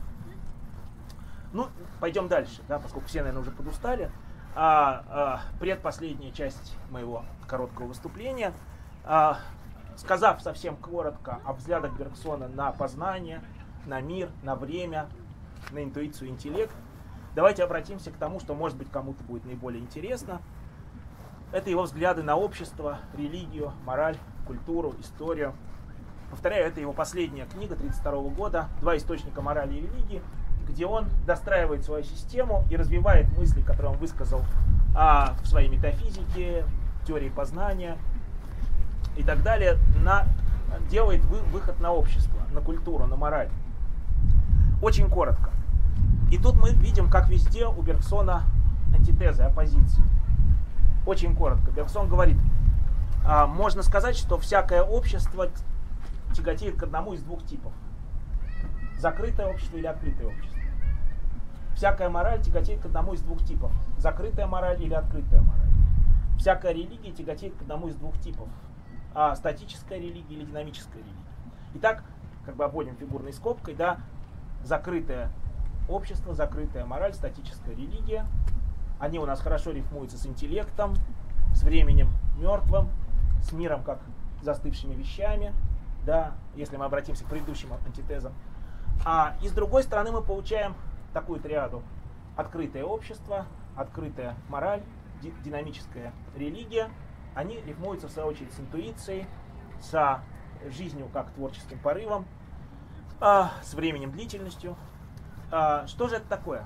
Пойдем дальше, да, поскольку все, наверное, уже подустали. Предпоследняя часть моего короткого выступления. Сказав совсем коротко о взглядах Бергсона на познание, на мир, на время, на интуицию, интеллект, давайте обратимся к тому, что, может быть, кому-то будет наиболее интересно. Это его взгляды на общество, религию, мораль, культуру, историю. Повторяю, это его последняя книга 1932 года «Два источника морали и религии», где он достраивает свою систему и развивает мысли, которые он высказал в своей метафизике, теории познания и так далее, делает выход на общество, на культуру, на мораль. Очень коротко. И тут мы видим, как везде у Бергсона антитезы, оппозиции. Очень коротко. Бергсон говорит, можно сказать, что всякое общество тяготеет к одному из двух типов. Закрытое общество или открытое общество. Всякая мораль тяготеет к одному из двух типов. Закрытая мораль или открытая мораль. Всякая религия тяготеет к одному из двух типов. Статическая религия или динамическая религия. Итак, как бы обводим фигурной скобкой, да, закрытое общество, закрытая мораль, статическая религия. Они у нас хорошо рифмуются с интеллектом, с временем мертвым, с миром как застывшими вещами, да, если мы обратимся к предыдущим антитезам. И с другой стороны мы получаем такую триаду: открытое общество, открытая мораль, динамическая религия. Они рифмуются в свою очередь с интуицией, с жизнью как творческим порывом, с временем длительностью. Что же это такое?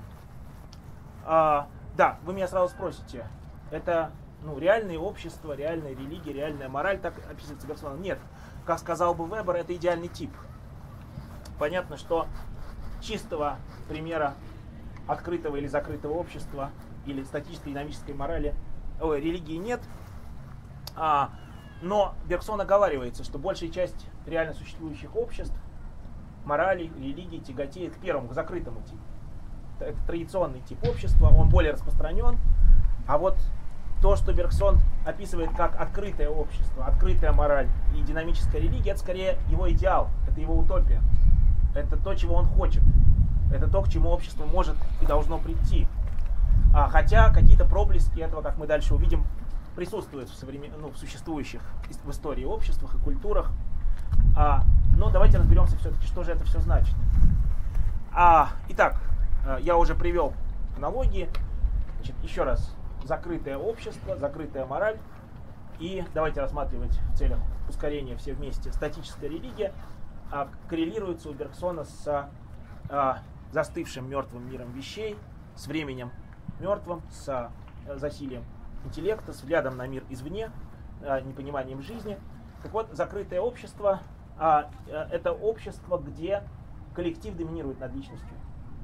Да, вы меня сразу спросите, это реальное общество, реальная религия, реальная мораль, так описывается Бергсоном? Нет. Как сказал бы Вебер, это идеальный тип. Понятно, что чистого примера открытого или закрытого общества или статической динамической морали, религии нет. Но Бергсон оговаривается, что большая часть реально существующих обществ, морали, религии тяготеет к первому, к закрытому типу. Это традиционный тип общества, он более распространен. А вот то, что Бергсон описывает как открытое общество, открытая мораль и динамическая религия, это скорее его идеал, это его утопия. Это то, чего он хочет. Это то, к чему общество может и должно прийти. Хотя какие-то проблески этого, как мы дальше увидим, присутствуют в существующих в истории обществах и культурах. Но давайте разберемся все-таки, что же это все значит. Итак, я уже привел аналогии. Значит, еще раз, закрытое общество, закрытая мораль. И давайте рассматривать в целях ускорения все вместе. Статическая религия коррелируется у Бергсона с застывшим мертвым миром вещей, с временем мертвым, с засилием интеллекта, с взглядом на мир извне, непониманием жизни. Так вот, закрытое общество это общество, где коллектив доминирует над личностью,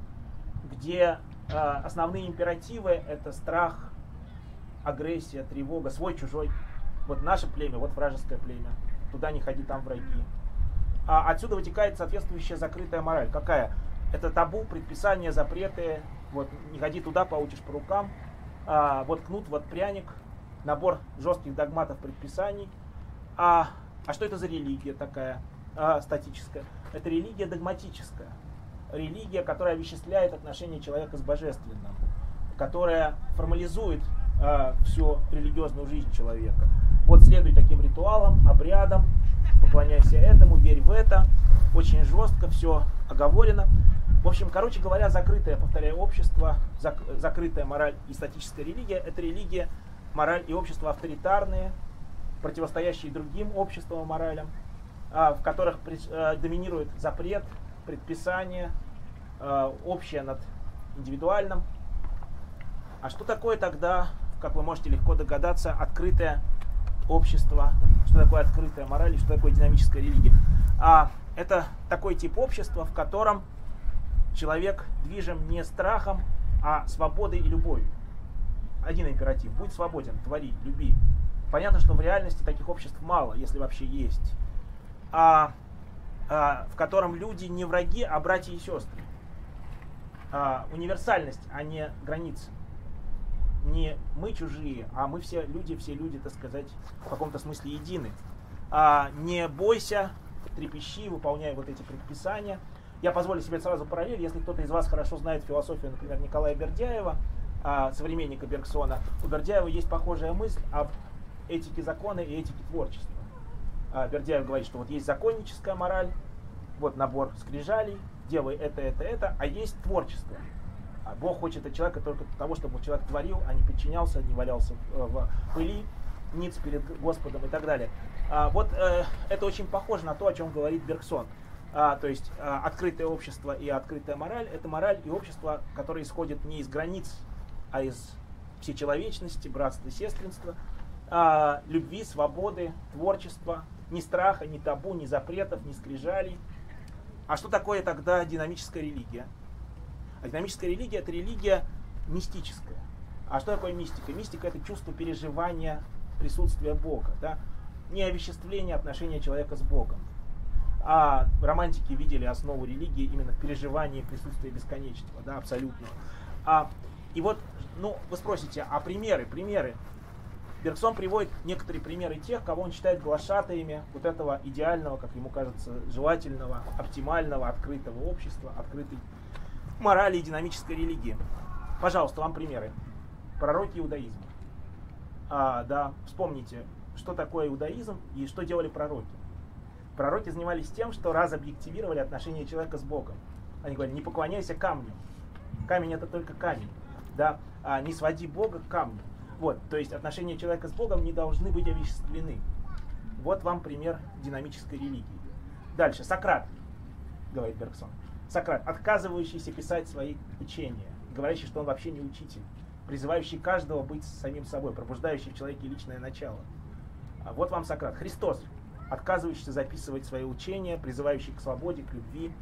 где основные императивы это страх, агрессия, тревога, свой-чужой. Вот наше племя, вот вражеское племя. Туда не ходи, там враги. Отсюда вытекает соответствующая закрытая мораль. Какая? Это табу, предписания, запреты. Вот не ходи туда, получишь по рукам. Вот кнут, вот пряник. Набор жестких догматов, предписаний. Что это за религия такая статическая? Это религия догматическая. Религия, которая овеществляет отношения человека с божественным. Которая формализует всю религиозную жизнь человека. Вот следуй таким ритуалам, обрядам, поклоняйся этому, верь в это. Очень жестко все оговорено. В общем, короче говоря, закрытое, повторяю, общество, закрытая мораль и статическая религия – это религия, мораль и общество авторитарные, противостоящие другим обществам и моралям, в которых доминирует запрет, предписание, общее над индивидуальным. А что такое тогда, как вы можете легко догадаться, открытое общество, что такое открытая мораль и что такое динамическая религия? Это такой тип общества, в котором человек движим не страхом, а свободой и любовью. Один императив: будь свободен, твори, люби. Понятно, что в реальности таких обществ мало, если вообще есть. В котором люди не враги, а братья и сестры. Универсальность, а не границы. Не мы чужие, а мы все люди, так сказать, в каком-то смысле едины. Не бойся, трепещи, выполняй вот эти предписания. Я позволю себе сразу параллель, если кто-то из вас хорошо знает философию, например, Николая Бердяева, современника Бергсона, у Бердяева есть похожая мысль об этике закона и этике творчества. Бердяев говорит, что вот есть законническая мораль, вот набор скрижалей, делай это, а есть творчество. Бог хочет от человека только того, чтобы человек творил, а не подчинялся, не валялся в пыли, ниц перед Господом и так далее. Это очень похоже на то, о чем говорит Бергсон. То есть открытое общество и открытая мораль – это мораль и общество, которое исходит не из границ, а из всечеловечности, братства и сестринства, любви, свободы, творчества, ни страха, ни табу, ни запретов, ни скрижалей. А что такое тогда динамическая религия? Динамическая религия – это религия мистическая. А что такое мистика? Мистика – это чувство переживания присутствия Бога, да? Не овеществление отношения человека с Богом. Романтики видели основу религии именно в переживании присутствия бесконечного, да, абсолютного. И вот, вы спросите, примеры? Бергсон приводит некоторые примеры тех, кого он считает глашатаями вот этого идеального, как ему кажется, желательного, оптимального, открытого общества, открытой морали и динамической религии. Пожалуйста, вам примеры. Пророки иудаизма. Вспомните, что такое иудаизм и что делали пророки. Пророки занимались тем, что разобъективировали отношения человека с Богом. Они говорили: не поклоняйся камню. Камень — это только камень. Да? Не своди Бога к камню. То есть отношения человека с Богом не должны быть овеществлены. Вот вам пример динамической религии. Дальше. Сократ, говорит Бергсон. Сократ, отказывающийся писать свои учения, говорящий, что он вообще не учитель, призывающий каждого быть самим собой, пробуждающий в человеке личное начало. Вот вам Сократ. Христос, отказывающийся записывать свои учения, призывающий к свободе, к любви.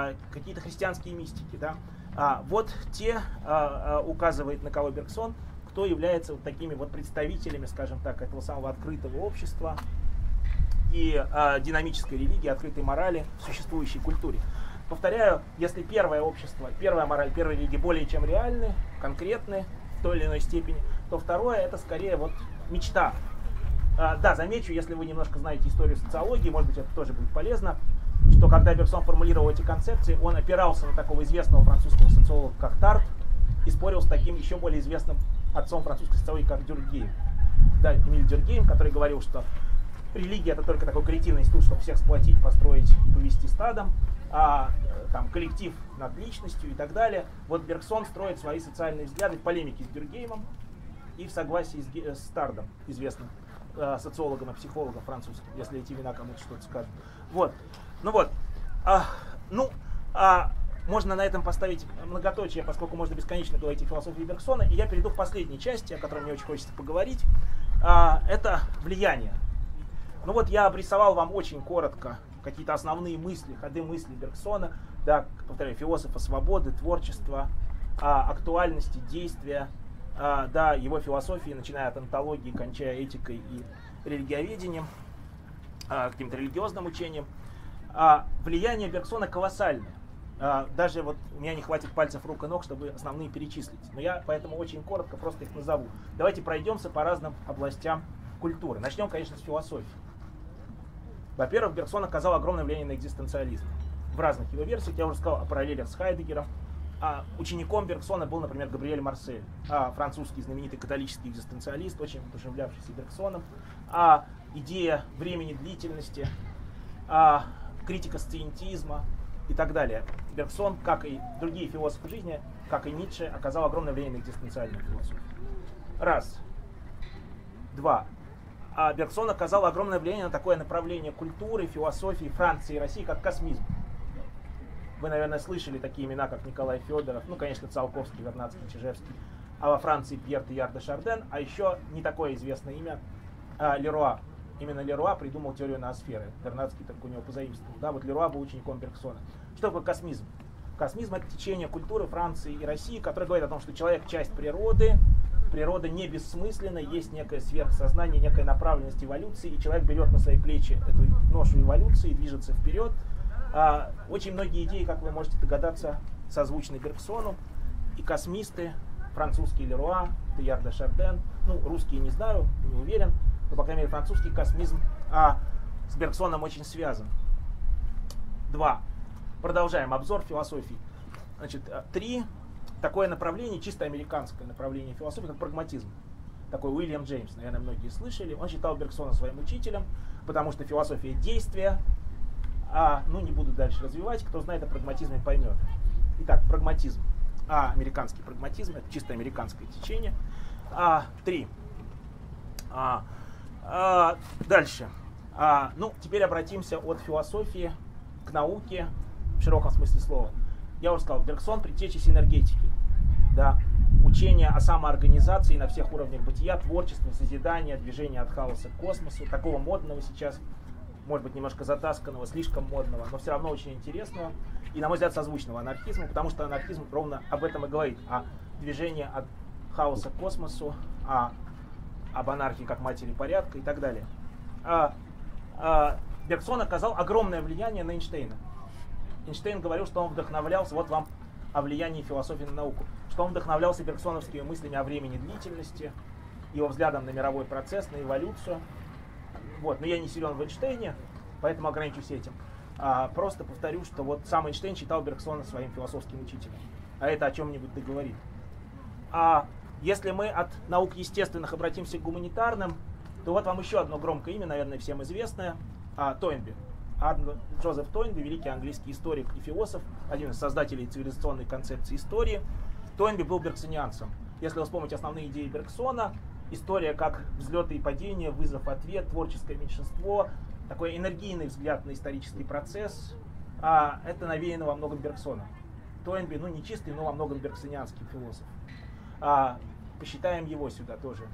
Какие-то христианские мистики. Да? Вот те, указывает на кого Бергсон, кто является вот такими вот представителями, скажем так, этого самого открытого общества и динамической религии, открытой морали в существующей культуре. Повторяю, если первое общество, первая мораль, первая религия более чем реальны, конкретны в той или иной степени, то второе это скорее вот мечта. Да, замечу, если вы немножко знаете историю социологии, может быть, это тоже будет полезно, что когда Бергсон формулировал эти концепции, он опирался на такого известного французского социолога, как Тарт, и спорил с таким еще более известным отцом французской социологии, как Дюркгейм. Да, Эмиль Дюркгейм, который говорил, что религия это только такой коллективный институт, чтобы всех сплотить, построить и повести стадом, а там коллектив над личностью и так далее. Вот Бергсон строит свои социальные взгляды в полемике с Дюркгеймом и в согласии с Тардом, известным социологом и психологом французским, если эти имена кому-то что-то скажут. Вот. Ну вот. Можно на этом поставить многоточие, поскольку можно бесконечно говорить о философии Бергсона. И я перейду к последней части, о которой мне очень хочется поговорить. Это влияние. Ну вот я обрисовал вам очень коротко какие-то основные мысли, ходы мысли Бергсона. Да, повторяю, философа свободы, творчества, актуальности, действия. Да, его философии, начиная от онтологии, кончая этикой и религиоведением, каким-то религиозным учением. Влияние Бергсона колоссальное. Даже вот у меня не хватит пальцев рук и ног, чтобы основные перечислить. Но я поэтому очень коротко просто их назову. Давайте пройдемся по разным областям культуры. Начнем, конечно, с философии. Во-первых, Бергсон оказал огромное влияние на экзистенциализм. В разных его версиях, я уже сказал о параллелях с Хайдеггером. Учеником Бергсона был, например, Габриэль Марсель, французский знаменитый католический экзистенциалист, очень вдохновлявшийся Бергсоном. Идея времени длительности, критика сциентизма и так далее. Бергсон, как и другие философы жизни, как и Ницше, оказал огромное влияние на экзистенциальную философию. Раз. Два. Бергсон оказал огромное влияние на такое направление культуры, философии Франции и России, как космизм. Вы, наверное, слышали такие имена, как Николай Федоров, ну, конечно, Циолковский, Вернадский, Чижевский, а во Франции Пьер Тейлор де Шарден, а еще не такое известное имя Леруа. Именно Леруа придумал теорию ноосферы. Вернадский только у него позаимствовал. Да, вот Леруа был учеником Бергсона. Что такое космизм? Космизм — это течение культуры Франции и России, которое говорит о том, что человек — часть природы, природа не бессмысленна, есть некое сверхсознание, некая направленность эволюции, и человек берет на свои плечи эту ношу эволюции и движется вперед. Очень многие идеи, как вы можете догадаться, созвучны Бергсону, и космисты, французский Леруа, Тейлор де Шарден, ну, русские не знаю, не уверен, но, по крайней мере, французский космизм с Бергсоном очень связан. Два. Продолжаем обзор философии. Значит, три. Такое направление, чисто американское направление философии, как прагматизм. Такой Уильям Джеймс, наверное, многие слышали. Он считал Бергсона своим учителем, потому что философия действия. Не буду дальше развивать, кто знает о прагматизме, поймет. Итак, прагматизм. Американский прагматизм, это чисто американское течение. Три. Дальше. Теперь обратимся от философии к науке в широком смысле слова. Я уже сказал, Бергсон — предтеча синергетики. Да? Учение о самоорганизации на всех уровнях бытия, творчества, созидания, движения от хаоса к космосу, такого модного сейчас, может быть, немножко затасканного, слишком модного, но все равно очень интересного и, на мой взгляд, созвучного анархизму, потому что анархизм ровно об этом и говорит, о движении от хаоса к космосу, об анархии как матери порядка и так далее. Бергсон оказал огромное влияние на Эйнштейна. Эйнштейн говорил, что он вдохновлялся, вот вам о влиянии философии на науку, что он вдохновлялся бергсоновскими мыслями о времени длительности, его взглядом на мировой процесс, на эволюцию. Вот. Но я не силен в Эйнштейне, поэтому ограничусь этим. Просто повторю, что вот сам Эйнштейн считал Бергсона своим философским учителем. А это о чем-нибудь да говорит. Если мы от наук естественных обратимся к гуманитарным, то вот вам еще одно громкое имя, наверное, всем известное. Тойнби. Джозеф Тойнби, великий английский историк и философ, один из создателей цивилизационной концепции истории. Тойнби был бергсонианцем. Если вы вспомните основные идеи Бергсона, история как взлеты и падения, вызов-ответ, творческое меньшинство, такой энергийный взгляд на исторический процесс, это навеяно во многом Бергсоном. Тойнби, не чистый, но во многом бергсонианский философ. Посчитаем его сюда тоже.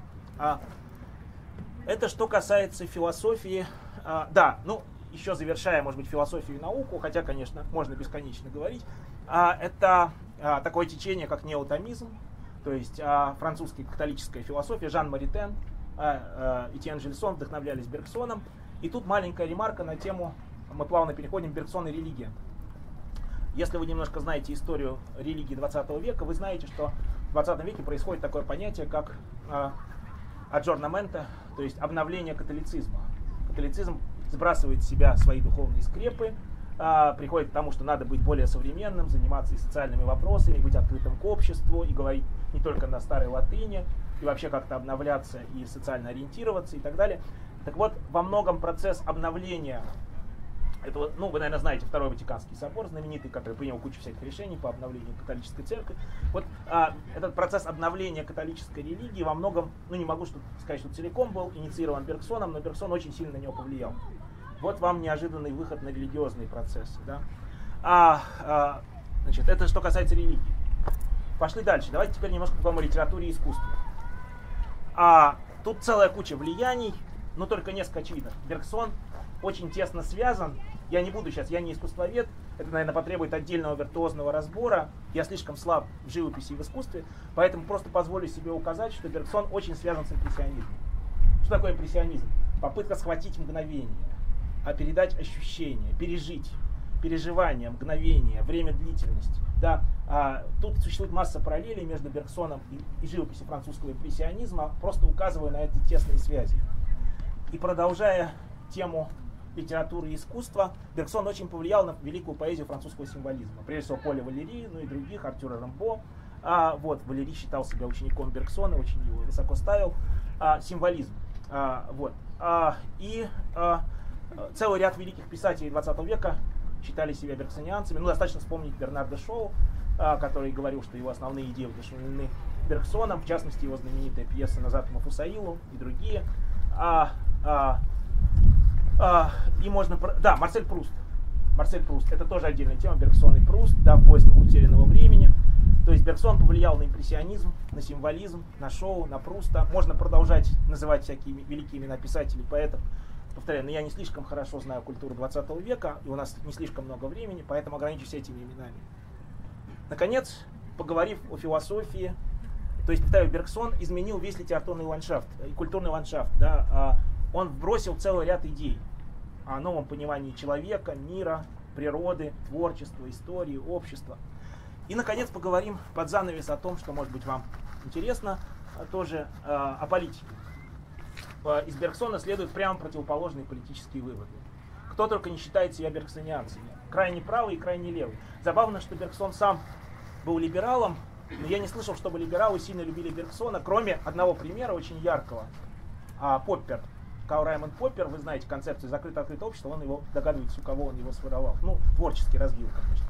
Это что касается философии. Еще завершая, может быть, философию и науку, хотя, конечно, можно бесконечно говорить, это такое течение, как неотомизм. то есть французская католическая философия, Жан Маритен, Этьен Жильсон вдохновлялись Бергсоном. И тут маленькая ремарка на тему, мы плавно переходим, Бергсон и религия. Если вы немножко знаете историю религии 20 века, вы знаете, что в 20 веке происходит такое понятие, как аджорнаменто, то есть обновление католицизма. Католицизм сбрасывает с себя свои духовные скрепы, приходит к тому, что надо быть более современным, заниматься и социальными вопросами, быть открытым к обществу, и говорить не только на старой латыни, и вообще как-то обновляться и социально ориентироваться и так далее. Так вот, во многом процесс обновления этого, ну, вы, наверное, знаете, Второй Ватиканский собор, знаменитый, который принял кучу всяких решений по обновлению католической церкви. Вот этот процесс обновления католической религии во многом, ну, не могу сказать, что целиком был инициирован Бергсоном, но Бергсон очень сильно на него повлиял. Вот вам неожиданный выход на религиозные процессы. Да? Значит, это что касается религии. Пошли дальше. Давайте теперь немножко поговорим о литературе и искусстве. Тут целая куча влияний, но только несколько очевидных. Бергсон очень тесно связан. Я не буду сейчас, я не искусствовед, это, наверное, потребует отдельного виртуозного разбора. Я слишком слаб в живописи и в искусстве, поэтому просто позволю себе указать, что Бергсон очень связан с импрессионизмом. Что такое импрессионизм? Попытка схватить мгновение, передать ощущение, пережить, переживание, мгновение, время длительности. Да? Тут существует масса параллелей между Бергсоном и живописью французского импрессионизма, просто указывая на эти тесные связи. И продолжая тему литературы и искусства, Бергсон очень повлиял на великую поэзию французского символизма. Прежде всего Поля Валери, ну и других, Артюра Рембо. Валери считал себя учеником Бергсона, очень его высоко ставил. Символизм. Целый ряд великих писателей 20 века считали себя бергсонианцами. Ну, достаточно вспомнить Бернарда Шоу, который говорил, что его основные идеи вдохновлены Бергсоном, в частности, его знаменитая пьеса «Назад к Мафусаилу» и другие. Марсель Пруст. Марсель Пруст. Это тоже отдельная тема. Бергсон и Пруст, да, в поисках утерянного времени. То есть Бергсон повлиял на импрессионизм, на символизм, на Шоу, на Пруста. Можно продолжать называть всякие великие имена писателей, поэтов. Повторяю, но я не слишком хорошо знаю культуру 20 века, и у нас не слишком много времени, поэтому ограничусь этими именами. Наконец, поговорив о философии, то есть, повторяю, Бергсон изменил весь литературный ландшафт и культурный ландшафт. Да, он вбросил целый ряд идей о новом понимании человека, мира, природы, творчества, истории, общества. И, наконец, поговорим под занавес о том, что, может быть, вам интересно, тоже о политике. Из Бергсона следуют прямо противоположные политические выводы. Кто только не считает себя бергсонианцами. Крайне правый и крайне левый. Забавно, что Бергсон сам был либералом, но я не слышал, чтобы либералы сильно любили Бергсона, кроме одного примера, очень яркого. Поппер. Карл Раймонд Поппер, вы знаете концепцию закрыто-открытое общество, он его, догадывается, у кого он его своровал. Ну, творчески развил, конечно.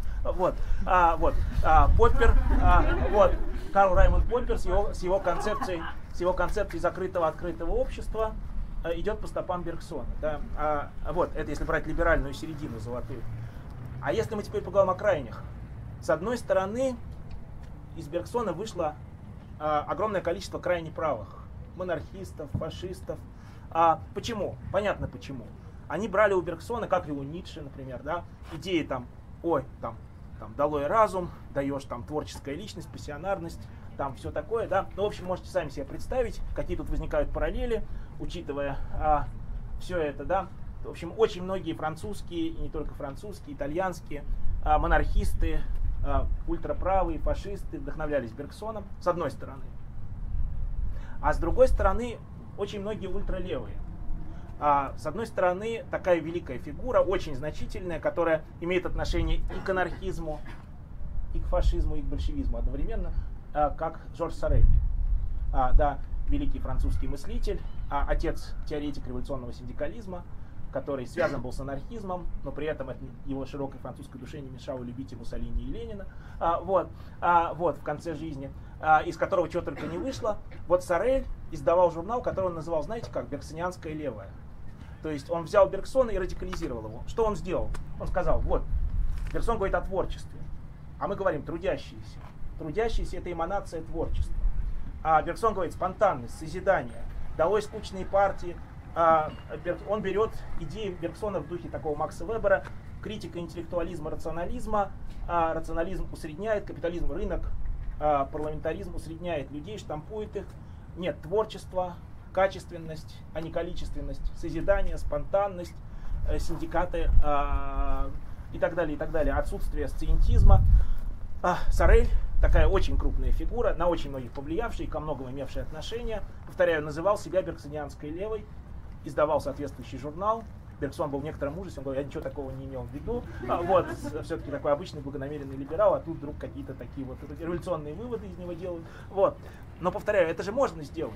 Поппер, Карл Раймонд Поппер с его концепцией закрытого открытого общества идет по стопам Бергсона. Да? Это если брать либеральную середину золотую. А если мы теперь поговорим о крайних. С одной стороны, из Бергсона вышло огромное количество крайне правых. Монархистов, фашистов. Почему? Понятно почему. Они брали у Бергсона, как и у Ницше, например, да, идеи долой разум, даешь творческая личность, пассионарность, все такое, да. Ну, в общем, можете сами себе представить, какие тут возникают параллели, учитывая все это, да. В общем, очень многие французские, и не только французские, итальянские монархисты, ультраправые, фашисты вдохновлялись Бергсоном, с одной стороны. А с другой стороны, очень многие ультралевые. С одной стороны, такая великая фигура, очень значительная, которая имеет отношение и к анархизму, и к фашизму, и к большевизму одновременно, как Жорж Сорель. Великий французский мыслитель, отец теоретик революционного синдикализма, который связан был с анархизмом, но при этом это его широкой французской душе не мешало любить и Муссолини, и Ленина, в конце жизни, из которого чего только не вышло. Вот Сорель издавал журнал, который он называл, знаете как, «Бергсонианская левая». То есть он взял Бергсона и радикализировал его. Что он сделал? Он сказал, Бергсон говорит о творчестве, а мы говорим трудящиеся. Трудящиеся — это эманация творчества. А Бергсон говорит спонтанность, созидание, долой скучные партии. Он берет идеи Бергсона в духе такого Макса Вебера, критика интеллектуализма, рационализма. Рационализм усредняет, капитализм — рынок, парламентаризм усредняет людей, штампует их. Нет творчества, качественность, а не количественность, созидание, спонтанность, синдикаты и так далее, и так далее. Отсутствие сциентизма. Сорель, такая очень крупная фигура, на очень многих повлиявшая и ко многому имевшая отношение. Повторяю, называл себя бергсонианской левой, издавал соответствующий журнал. Бергсон был в некотором ужасе, он говорил, я ничего такого не имел в виду. Вот, все-таки такой обычный благонамеренный либерал, а тут вдруг какие-то такие вот революционные выводы из него делают. Вот. Но повторяю, это же можно сделать.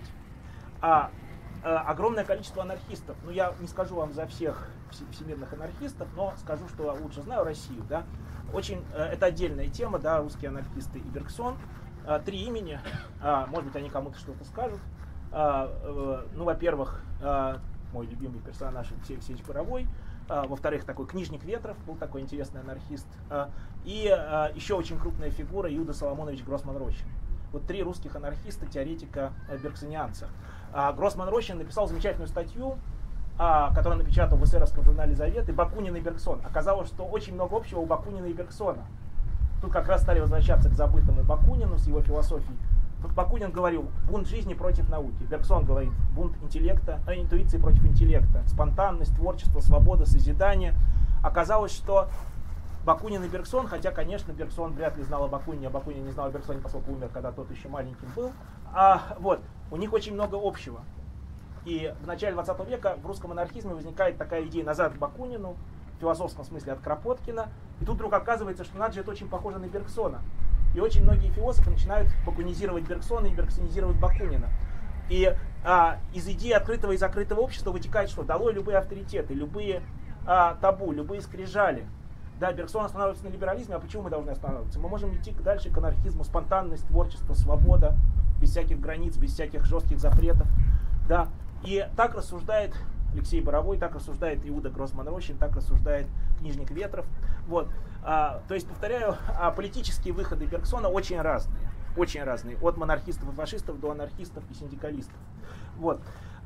Огромное количество анархистов, ну я не скажу вам за всех всемирных анархистов, но скажу, что лучше знаю Россию, да. Очень, это отдельная тема, да, русские анархисты и Бергсон. 3 имени, может быть, они кому-то что-то скажут. Ну, во-первых, мой любимый персонаж Алексей Алексеевич Боровой. Во-вторых, такой Книжник Ветров, был такой интересный анархист. И еще очень крупная фигура Иуда Соломонович Гроссман-Рощин. Вот 3 русских анархиста, теоретика бергсонианца. Гроссман-Рощин написал замечательную статью, которую напечатал в эсеровском журнале «Заветы», «Бакунин и Бергсон». Оказалось, что очень много общего у Бакунина и Бергсона. Тут как раз стали возвращаться к забытому Бакунину с его философией. Бакунин говорил бунт жизни против науки. Бергсон говорит бунт интеллекта, интуиции против интеллекта. Спонтанность, творчество, свобода, созидание. Оказалось, что Бакунин и Бергсон, хотя, конечно, Бергсон вряд ли знал о Бакунине, а Бакунин не знал о Бергсоне, поскольку умер, когда тот еще маленьким был. Вот, у них очень много общего. И в начале 20 века в русском анархизме возникает такая идея назад к Бакунину, в философском смысле от Кропоткина. И тут вдруг оказывается, что это очень похоже на Бергсона. И очень многие философы начинают бакунизировать Бергсона и бергсонизировать Бакунина. И из идеи открытого и закрытого общества вытекает что? Долой любые авторитеты, любые табу, любые скрижали. Да, Бергсон останавливается на либерализме, а почему мы должны останавливаться? Мы можем идти дальше к анархизму, спонтанность, творчество, свобода, без всяких границ, без всяких жестких запретов. Да. И так рассуждает Алексей Боровой, так рассуждает Иуда Гроссман-Рощин, так рассуждает Книжник Ветров. Вот. То есть, повторяю, политические выходы Бергсона очень разные. Очень разные. От монархистов и фашистов до анархистов и синдикалистов. Вот.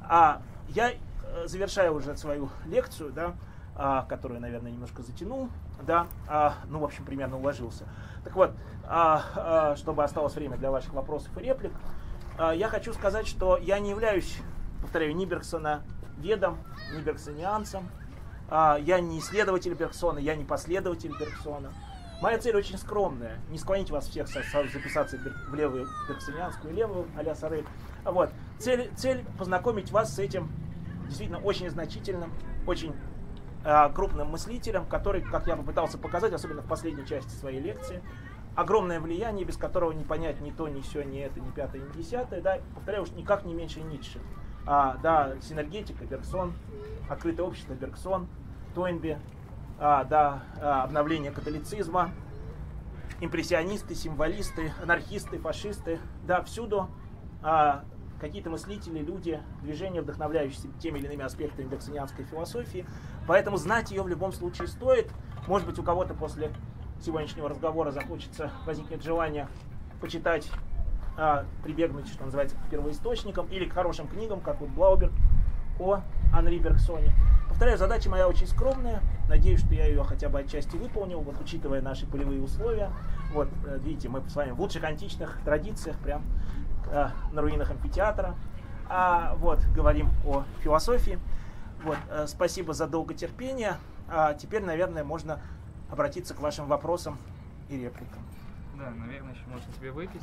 Я завершаю уже свою лекцию, да, которую, наверное, немножко затянул. Да, ну, в общем, примерно уложился. Так вот, чтобы осталось время для ваших вопросов и реплик, я хочу сказать, что я не являюсь, повторяю, ни бергсоноведом, ни бергсонианцем. Я не исследователь Бергсона, я не последователь Бергсона. Моя цель очень скромная. Не склонить вас всех записаться в левую бергсонианскую, левую, а-ля Сорель. Вот. Цель познакомить вас с этим действительно очень значительным, очень крупным мыслителем, который, как я попытался показать, особенно в последней части своей лекции, огромное влияние, без которого не понять ни то, ни сё, ни это, ни пятое, ни десятое. Да, повторяю, уж никак не меньше Ницше. Да, синергетика, Бергсон, открытое общество, Бергсон, Тойнби, да, обновление католицизма, импрессионисты, символисты, анархисты, фашисты, да, всюду какие-то мыслители, люди, движения, вдохновляющиеся теми или иными аспектами бергсонианской философии. Поэтому знать ее в любом случае стоит. Может быть, у кого-то после сегодняшнего разговора возникнет желание почитать, прибегнуть, что называется, к первоисточникам или к хорошим книгам, как вот Блауберг о Анри Бергсоне. Повторяю, задача моя очень скромная. Надеюсь, что я ее хотя бы отчасти выполнил, вот, учитывая наши полевые условия. Вот, видите, мы с вами в лучших античных традициях, прям на руинах амфитеатра. Вот, говорим о философии. Вот, спасибо за долготерпение. Теперь, наверное, можно обратиться к вашим вопросам и репликам. Да, наверное, еще можно тебе выпить.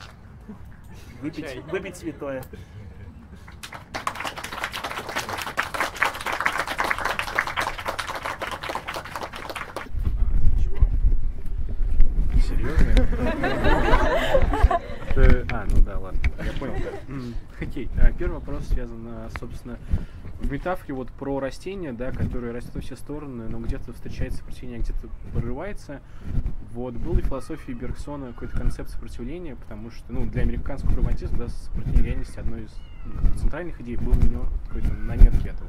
Выпить святое. Серьезно? Ну да, ладно, я понял, да. Окей, первый вопрос связан, собственно, в метафоре вот про растения, да, которые растут во все стороны, но где-то встречается сопротивление, где-то прорывается. Вот, был ли в философии Бергсона какой-то концепт сопротивления, потому что, ну, для американского романтизма, да, сопротивление реальности одной из центральных идей, был у него какой-то намек этого.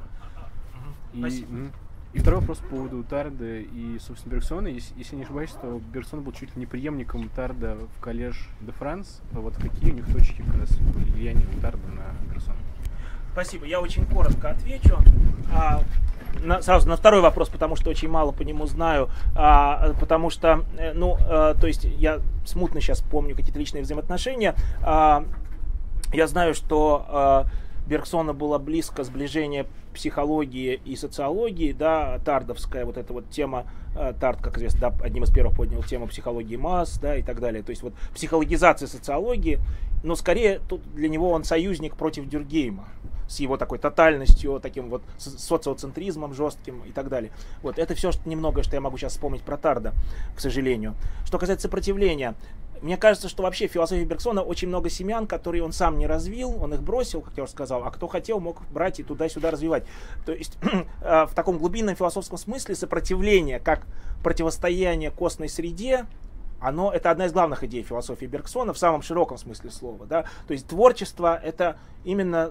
И второй вопрос по поводу Тарда и, собственно, Бергсона. Если не ошибаюсь, то Бергсон был чуть ли не преемником Тарда в Коллеж де Франс. Вот какие у них точки как раз влияния Тарда на Бергсона? Спасибо. Я очень коротко отвечу. сразу на второй вопрос, потому что очень мало по нему знаю, потому что, то есть я смутно сейчас помню какие-то личные взаимоотношения. Я знаю, что Бергсону было близко сближение психологии и социологии, да, тардовская вот эта вот тема, Тард, как известно, да, одним из первых поднял тему психологии масс, да, и так далее, то есть вот психологизация социологии, но скорее тут для него он союзник против Дюркгейма, с его такой тотальностью, таким вот социоцентризмом жестким и так далее. Вот, это все немногое, что я могу сейчас вспомнить про Тарда, к сожалению. Что касается сопротивления, мне кажется, что вообще в философии Бергсона очень много семян, которые он сам не развил, он их бросил, как я уже сказал, а кто хотел, мог брать и туда-сюда развивать. То есть в таком глубинном философском смысле сопротивление, как противостояние костной среде, это одна из главных идей философии Бергсона в самом широком смысле слова. Да? То есть творчество — это именно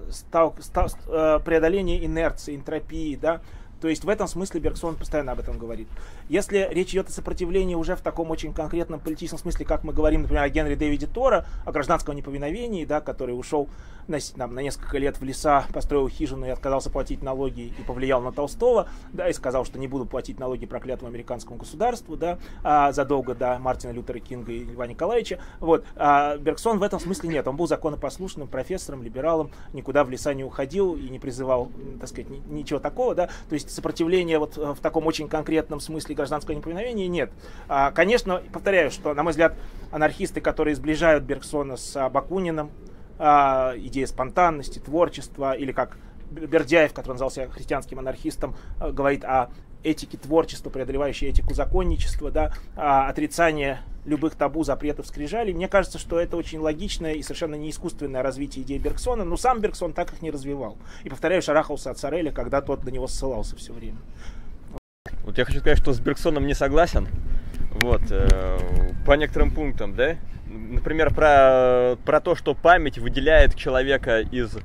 преодоление инерции, энтропии, да? То есть в этом смысле Бергсон постоянно об этом говорит. Если речь идет о сопротивлении уже в таком очень конкретном политическом смысле, как мы говорим, например, о Генри Дэвиде Торо, о гражданском неповиновении, да, который ушел на несколько лет в леса, построил хижину и отказался платить налоги и повлиял на Толстого, да, и сказал, что не буду платить налоги проклятому американскому государству, да, задолго до Мартина Лютера Кинга и Льва Николаевича. Вот. Бергсон в этом смысле нет. Он был законопослушным профессором, либералом, никуда в леса не уходил и не призывал, так сказать, ничего такого, да. То есть сопротивления вот в таком очень конкретном смысле гражданского неповиновения нет. Конечно, повторяю, что, на мой взгляд, анархисты, которые сближают Бергсона с Бакуниным, идея спонтанности, творчества, или как Бердяев, который назывался христианским анархистом, говорит о этике творчества, преодолевающей этику законничества, да, отрицание любых табу, запретов, скрижалей. Мне кажется, что это очень логичное и совершенно не искусственное развитие идей Бергсона, но сам Бергсон так их не развивал. И, повторяю, шарахался от Сорреля, когда тот на него ссылался все время. Вот я хочу сказать, что с Бергсоном не согласен. Вот, по некоторым пунктам, да? Например, про то, что память выделяет человека из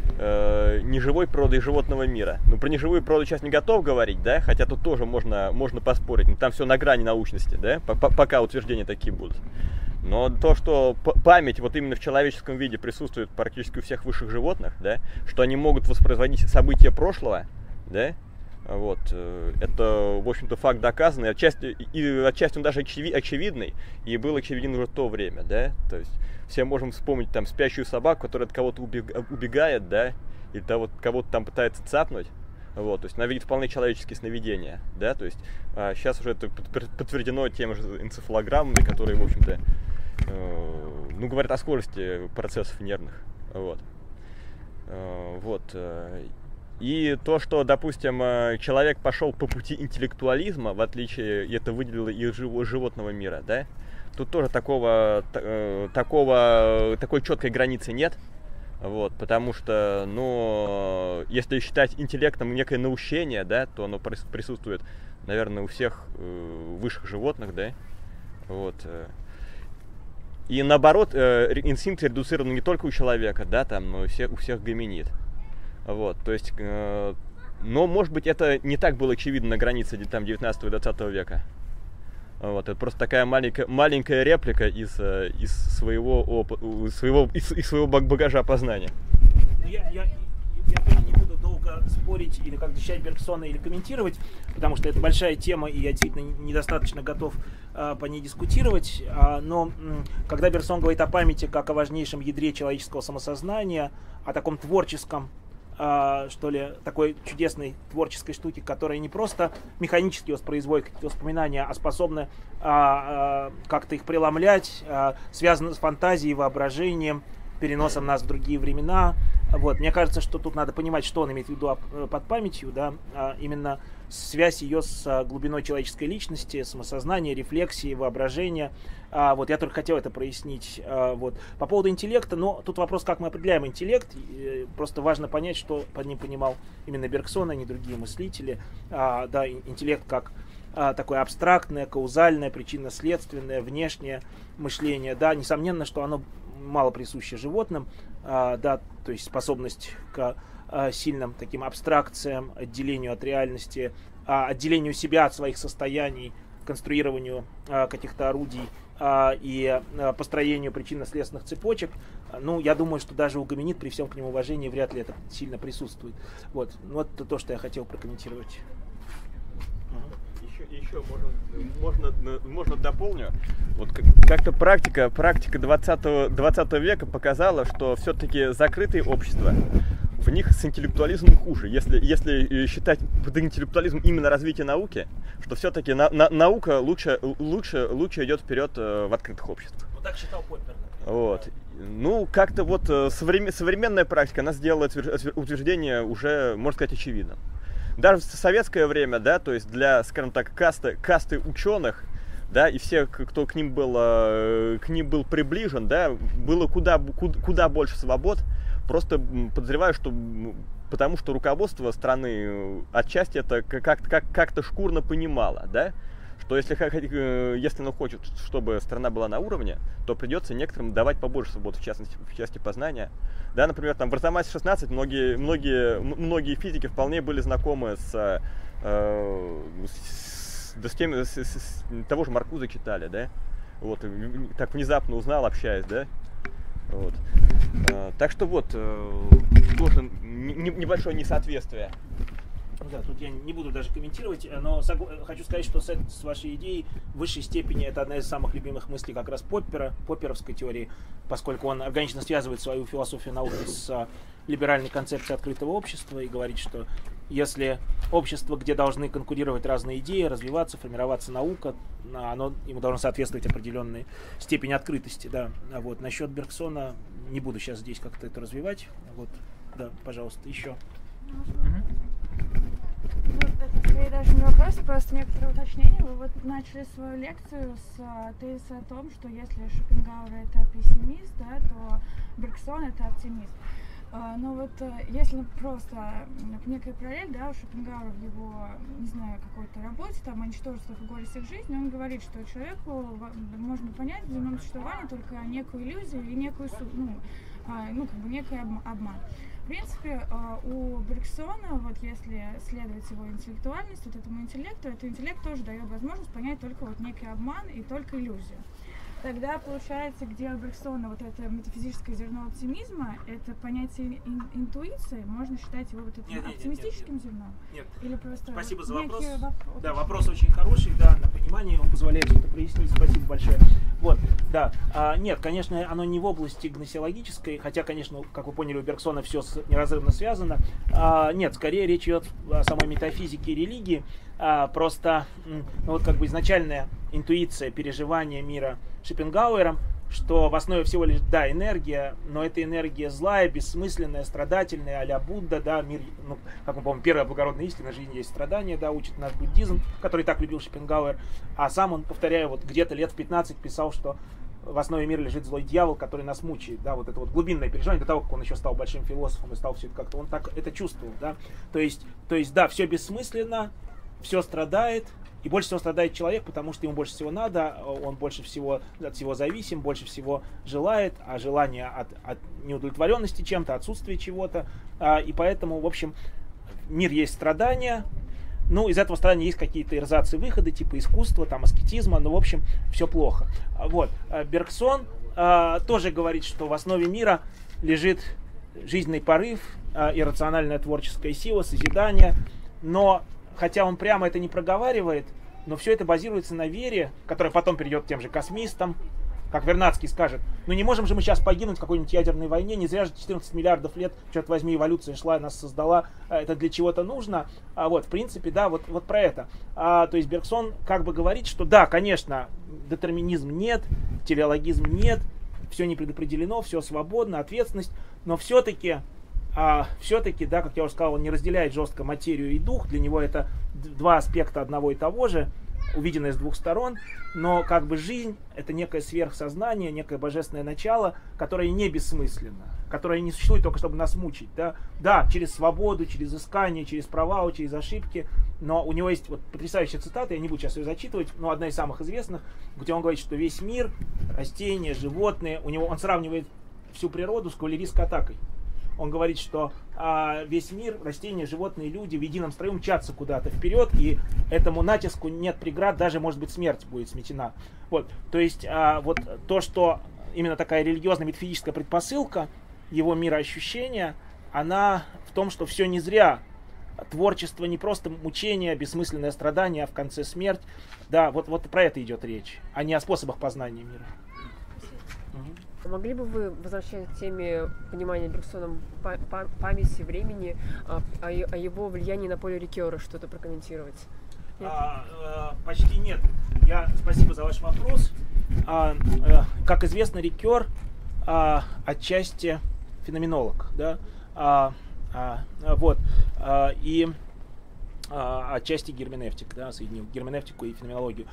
неживой природы и животного мира. Ну, про неживую природу сейчас не готов говорить, да, хотя тут тоже можно поспорить, но там все на грани научности, да, пока утверждения такие будут. Но то, что память вот именно в человеческом виде присутствует практически у всех высших животных, да, что они могут воспроизводить события прошлого, да, вот, это, в общем-то, факт доказанный, отчасти он даже очевидный, и был очевиден уже в то время, да, то есть все можем вспомнить там спящую собаку, которая от кого-то убегает, да, или того, кого-то там пытается цапнуть, вот, то есть она видит вполне человеческие сновидения, да, то есть сейчас уже это подтверждено теми же энцефалограммами, которые, в общем-то, говорят о скорости процессов нервных, вот, И то, что, допустим, человек пошел по пути интеллектуализма, в отличие, это выделило из животного мира, да, тут тоже такой четкой границы нет, вот, потому что, если считать интеллектом некое наущение, да, то оно присутствует, наверное, у всех высших животных, да, вот. И наоборот, инстинкт редуцирован не только у человека, да, там, но и у всех гоминид. Вот, то есть, но, может быть, это не так было очевидно на границе там, 19 и 20 века. Вот, это просто такая маленькая реплика из своего багажа познания. Я тоже не буду долго спорить или как защищать Бергсона или комментировать, потому что это большая тема, и я действительно недостаточно готов по ней дискутировать. Но когда Бергсон говорит о памяти как о важнейшем ядре человеческого самосознания, о таком творческом, что ли, такой чудесной творческой штуки, которая не просто механически воспроизводит какие-то воспоминания, а способна как-то их преломлять, связана с фантазией, воображением, переносом нас в другие времена. Вот. Мне кажется, что тут надо понимать, что он имеет в виду под памятью, да, именно связь ее с глубиной человеческой личности, самосознания, рефлексии, воображения. Вот, я только хотел это прояснить. Вот. По поводу интеллекта, но тут вопрос, как мы определяем интеллект. Просто важно понять, что под ним понимал именно Бергсон, а не другие мыслители. Да, интеллект как такое абстрактное, каузальное, причинно-следственное, внешнее мышление. Да, несомненно, что оно мало присуще животным, да, то есть способность к сильным таким абстракциям, отделению от реальности, отделению себя от своих состояний, конструированию каких-то орудий и построению причинно-следственных цепочек, ну, я думаю, что даже у гоминид, при всем к нему уважении, вряд ли это сильно присутствует. Вот это то, что я хотел прокомментировать. Еще можно дополню. Вот как-то практика 20 века показала, что все-таки закрытые общества, в них с интеллектуализмом хуже. Если считать под интеллектуализм именно развитие науки, что все-таки наука лучше идет вперед в открытых обществах. Вот так считал Поппер. Вот. Ну, как-то вот современная практика, она сделала утверждение уже, можно сказать, очевидным. Даже в советское время, да, то есть для, скажем так, касты ученых, да, и всех, кто к ним был приближен, да, было куда больше свобод. Просто подозреваю, что потому что руководство страны отчасти это как-то шкурно понимало, да, что если оно хочет, чтобы страна была на уровне, то придется некоторым давать побольше свобод, в части познания. Да, например, там в Арзамасе 16 многие физики вполне были знакомы с того же Маркуза читали, да, вот, так внезапно узнал, общаясь, да, вот. Так что вот, тоже небольшое несоответствие. Да, тут я не буду даже комментировать, но хочу сказать, что с вашей идеей в высшей степени это одна из самых любимых мыслей как раз попперовской теории, поскольку он органично связывает свою философию науки с либеральной концепцией открытого общества и говорит, что если общество, где должны конкурировать разные идеи, развиваться, формироваться наука, ему должно соответствовать определенной степени открытости. Да. А вот насчет Бергсона не буду сейчас здесь как-то это развивать. Вот, да, пожалуйста, еще. Ну, это скорее даже не вопрос, просто некоторые уточнения. Вы вот начали свою лекцию с тезиса о том, что если Шопенгауэр это пессимист, да, то Бергсон это оптимист. Но вот если просто некая параллель, да, у Шопенгауэра в его, не знаю, какой-то работе, там, о ничтожествах и горестях жизни, он говорит, что человеку можно понять в земном существовании только некую иллюзию и некую, как бы некий обман. В принципе, у Бергсона, вот если следовать его интеллектуальности, вот этому интеллекту, этот интеллект тоже дает возможность понять только вот некий обман и только иллюзию. Тогда получается, где у Бергсона вот это метафизическое зерно оптимизма, это понятие интуиции, можно считать его вот этим оптимистическим зерном? Нет. Или просто спасибо за вопрос. Да, вопрос очень хороший, да, на понимание, он позволяет это прояснить. Спасибо большое. Вот, да. Нет, конечно, оно не в области гносеологической, хотя, конечно, как вы поняли, у Бергсона все неразрывно связано. Нет, скорее речь идет о самой метафизике и религии. Просто, вот как бы изначальная интуиция переживания мира Шопенгауэром, что в основе всего лишь, да, энергия, но эта энергия злая, бессмысленная, страдательная, а-ля Будда, да, мир, ну, как мы помним, первая благородная истина, жизнь есть страдание, да, учит нас буддизм, который так любил Шопенгауэр, а сам он, повторяю, вот где-то лет в 15 писал, что в основе мира лежит злой дьявол, который нас мучает, да, вот это вот глубинное переживание, до того, как он еще стал большим философом и стал все это как-то, он так это чувствовал, да, то есть, да, все бессмысленно, все страдает, и больше всего страдает человек, потому что ему больше всего надо, он больше всего от всего зависим, больше всего желает, а желание от неудовлетворенности чем-то, отсутствия чего-то. И поэтому, в общем, мир есть страдания. Ну, из этого страдания есть какие-то эрзацы, выходы, типа искусства, там, аскетизма, но, в общем, все плохо. Вот. Бергсон тоже говорит, что в основе мира лежит жизненный порыв, иррациональная творческая сила, созидание, но хотя он прямо это не проговаривает, но все это базируется на вере, которая потом перейдет к тем же космистам, как Вернадский скажет. Ну не можем же мы сейчас погибнуть в какой-нибудь ядерной войне, не зря же 14 миллиардов лет, черт возьми, эволюция шла, нас создала, это для чего-то нужно. Вот, в принципе, да, вот про это. То есть Бергсон как бы говорит, что да, конечно, детерминизм нет, телеологизм нет, все не предопределено, все свободно, ответственность, но все-таки, да, как я уже сказал, он не разделяет жестко материю и дух. Для него это два аспекта одного и того же, увиденное с двух сторон. Но как бы жизнь — это некое сверхсознание, некое божественное начало, которое не бессмысленно, которое не существует только чтобы нас мучить. Да, через свободу, через искание, через провалы, через ошибки. Но у него есть вот потрясающая цитата, я не буду сейчас ее зачитывать, но одна из самых известных, где он говорит, что весь мир, растения, животные, он сравнивает всю природу с кавалерийской атакой. Он говорит, что весь мир, растения, животные, люди в едином строю мчатся куда-то вперед, и этому натиску нет преград, даже, может быть, смерть будет сметена. Вот. То есть вот то, что именно такая религиозно-метафизическая предпосылка его мироощущения, она в том, что все не зря. Творчество не просто мучение, бессмысленное страдание, а в конце смерть. Да, вот про это идет речь, а не о способах познания мира. Могли бы вы, возвращаясь к теме понимания Бергсоном памяти, времени, о его влиянии на поле Рикера что-то прокомментировать? Почти нет. Спасибо за ваш вопрос. Как известно, Рикер отчасти феноменолог, да? И отчасти герменевтик, да, соединил герменевтику и феноменологию.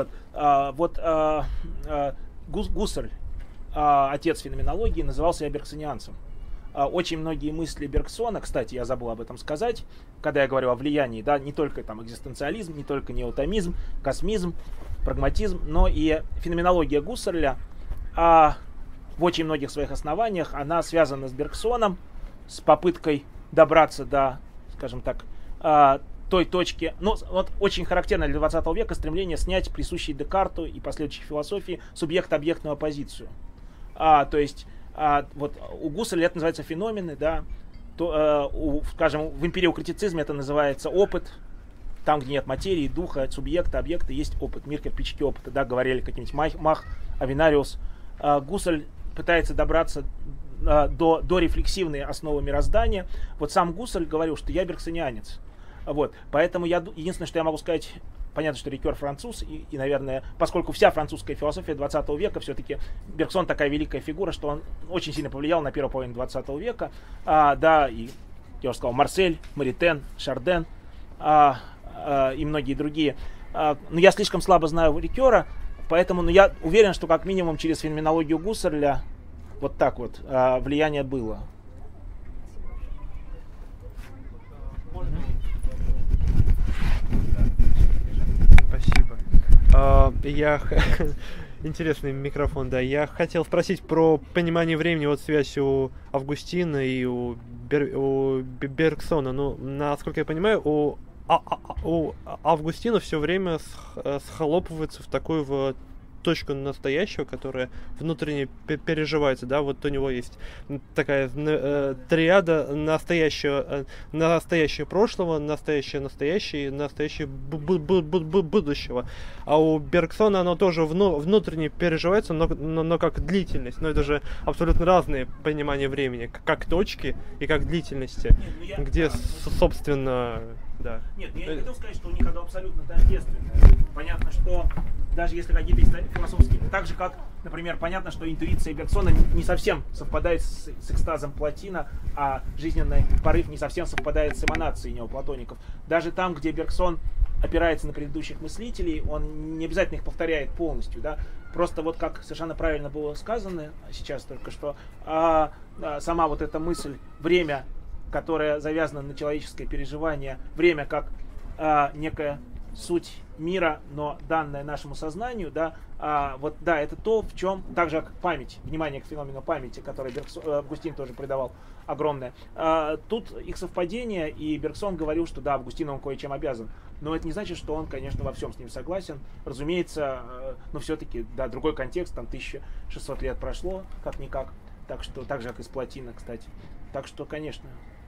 Гуссерль, отец феноменологии, называл себя бергсонианцем. Очень многие мысли Бергсона, кстати, я забыл об этом сказать, когда я говорю о влиянии, да, не только там экзистенциализм, не только неотомизм, космизм, прагматизм, но и феноменология Гуссерля в очень многих своих основаниях, она связана с Бергсоном, с попыткой добраться до, скажем так, той точки, ну, вот очень характерно для 20 века стремление снять присущий Декарту и последующей философии субъект-объектную оппозицию. То есть, вот у Гусserля это называется феномены, да, скажем, в эмпириокритицизме это называется опыт, там, где нет материи, духа, субъекта, объекта, есть опыт, мир кирпичики опыта, да, говорили какие-нибудь Мах, Авенариус. Гуссерль пытается добраться до рефлексивной основы мироздания. Вот сам Гуссерль говорил, что я бергсонианец. Вот. Поэтому единственное, что я могу сказать, понятно, что Рикер француз, и, наверное, поскольку вся французская философия 20 века, все-таки Бергсон такая великая фигура, что он очень сильно повлиял на первую половину 20 века. Да, и я уже сказал, Марсель, Маритен, Шарден и многие другие. Но я слишком слабо знаю Рикера, поэтому я уверен, что как минимум через феноменологию Гуссерля вот так вот влияние было. Спасибо. Интересный микрофон, да. Я хотел спросить про понимание времени, вот связь у Августина и у Бергсона. Ну, насколько я понимаю, у Августина все время схлопывается в такую вот точку настоящего, которая внутренне переживается, да, вот у него есть такая триада настоящее прошлого, настоящее будущего. А у Бергсона оно тоже внутренне переживается, но как длительность. Но это же абсолютно разные понимания времени, как точки и как длительности, где, собственно, да. Нет, я не хотел сказать, что у них оно абсолютно тождественное. Понятно, что даже если какие-то философские, так же как, например, понятно, что интуиция Бергсона не совсем совпадает с экстазом Плотина, а жизненный порыв не совсем совпадает с эманацией неоплатоников. Даже там, где Бергсон опирается на предыдущих мыслителей, он не обязательно их повторяет полностью, да. Просто вот как совершенно правильно было сказано сейчас только что, сама вот эта мысль, время, которое завязано на человеческое переживание, время как некая суть мира, но данная нашему сознанию, да, вот да, это то, в чем, так же как память, внимание к феномену памяти, который Августин тоже придавал огромное. Тут их совпадение, и Бергсон говорил, что да, Августину он кое-чем обязан, но это не значит, что он, конечно, во всем с ним согласен. Разумеется, но все-таки, да, другой контекст, там 1600 лет прошло, как-никак, так что, так же, как и с Плотина, кстати. Так что, конечно.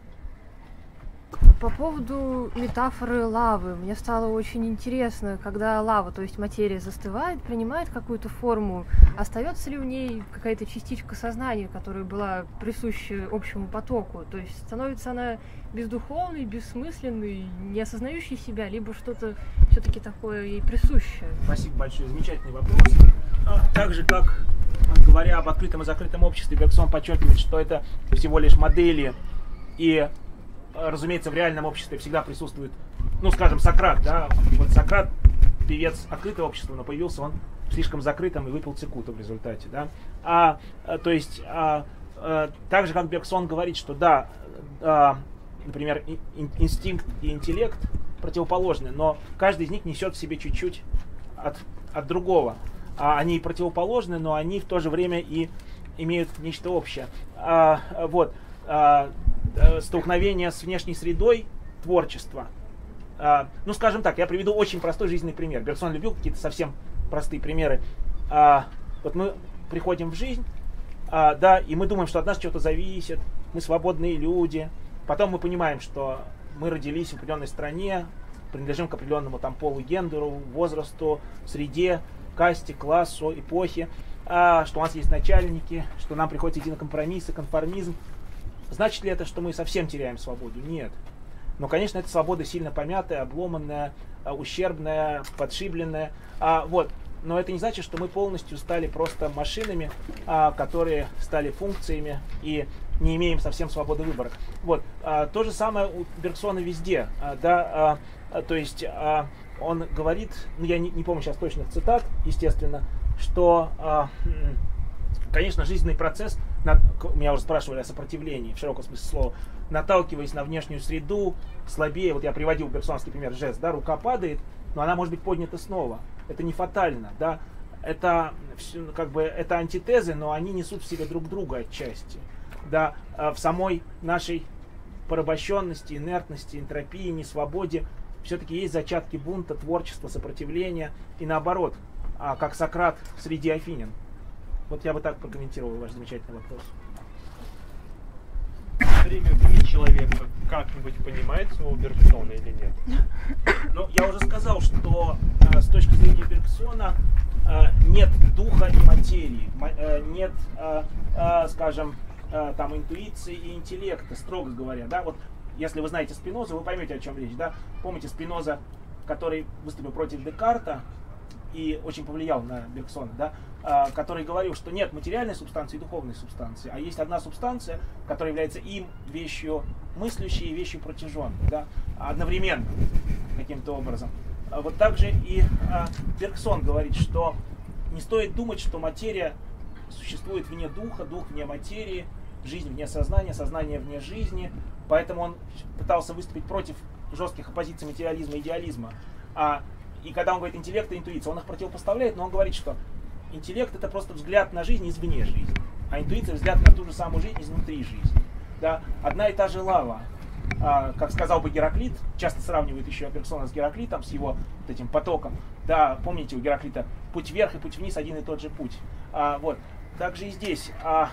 По поводу метафоры лавы, мне стало очень интересно, когда лава, то есть материя, застывает, принимает какую-то форму, остается ли в ней какая-то частичка сознания, которая была присуща общему потоку, то есть становится она бездуховной, бессмысленной, не осознающей себя, либо что-то все-таки такое ей присущее. Спасибо большое, замечательный вопрос. Так же, как, говоря об открытом и закрытом обществе, Бергсон подчеркивает, что это всего лишь модели, и разумеется, в реальном обществе всегда присутствует, ну, скажем, Сократ, да, вот Сократ, певец открытого общества, но появился он слишком закрытым и выпил цикуту в результате, да. То есть, так же, как Бергсон говорит, что да, например, инстинкт и интеллект противоположны, но каждый из них несет в себе чуть-чуть от другого. Они противоположны, но они в то же время и имеют нечто общее. столкновение с внешней средой, творчество. Ну, скажем так, я приведу очень простой жизненный пример. Бергсон любил какие-то совсем простые примеры. Вот мы приходим в жизнь, да, и мы думаем, что от нас что-то зависит, мы свободные люди. Потом мы понимаем, что мы родились в определенной стране, принадлежим к определенному там полу, гендеру, возрасту, среде, касте, классу, эпохе, что у нас есть начальники, что нам приходится идти на компромиссы, конформизм. Значит ли это, что мы совсем теряем свободу? Нет. Но, конечно, эта свобода сильно помятая, обломанная, ущербная, подшибленная. Вот. Но это не значит, что мы полностью стали просто машинами, которые стали функциями и не имеем совсем свободы выбора. Вот. То же самое у Бергсона везде. Да, то есть он говорит, ну, я не помню сейчас точных цитат, естественно, что, конечно, жизненный процесс, меня уже спрашивали о сопротивлении в широком смысле слова, наталкиваясь на внешнюю среду, слабее, вот я приводил бергсоновский пример, жест, да, рука падает, но она может быть поднята снова. Это не фатально, да, это как бы это антитезы, но они несут в себе друг друга отчасти, да, в самой нашей порабощенности, инертности, энтропии, несвободе все-таки есть зачатки бунта, творчества, сопротивления и наоборот, как Сократ среди афинян. Вот я бы так прокомментировал ваш замечательный вопрос. Время вне человека как-нибудь понимается у Бергсона или нет? Ну, я уже сказал, что с точки зрения Бергсона нет духа и материи, нет, скажем, там интуиции и интеллекта, строго говоря, да, вот если вы знаете Спинозу, вы поймете, о чем речь, да, помните Спиноза, который выступил против Декарта и очень повлиял на Бергсона, да, который говорил, что нет материальной субстанции и духовной субстанции, а есть одна субстанция, которая является им вещью мыслящей и вещью протяженной, да, одновременно каким-то образом. Вот также и Бергсон говорит, что не стоит думать, что материя существует вне духа, дух вне материи, жизнь вне сознания, сознание вне жизни, поэтому он пытался выступить против жестких оппозиций материализма и идеализма. И когда он говорит интеллект и интуиция, он их противопоставляет, но он говорит, что интеллект — это просто взгляд на жизнь извне жизни, а интуиция — взгляд на ту же самую жизнь изнутри жизни. Да? Одна и та же лава, как сказал бы Гераклит, часто сравнивают еще Бергсона с Гераклитом, с его вот этим потоком. Да, помните, у Гераклита путь вверх и путь вниз — один и тот же путь. Вот. Также и здесь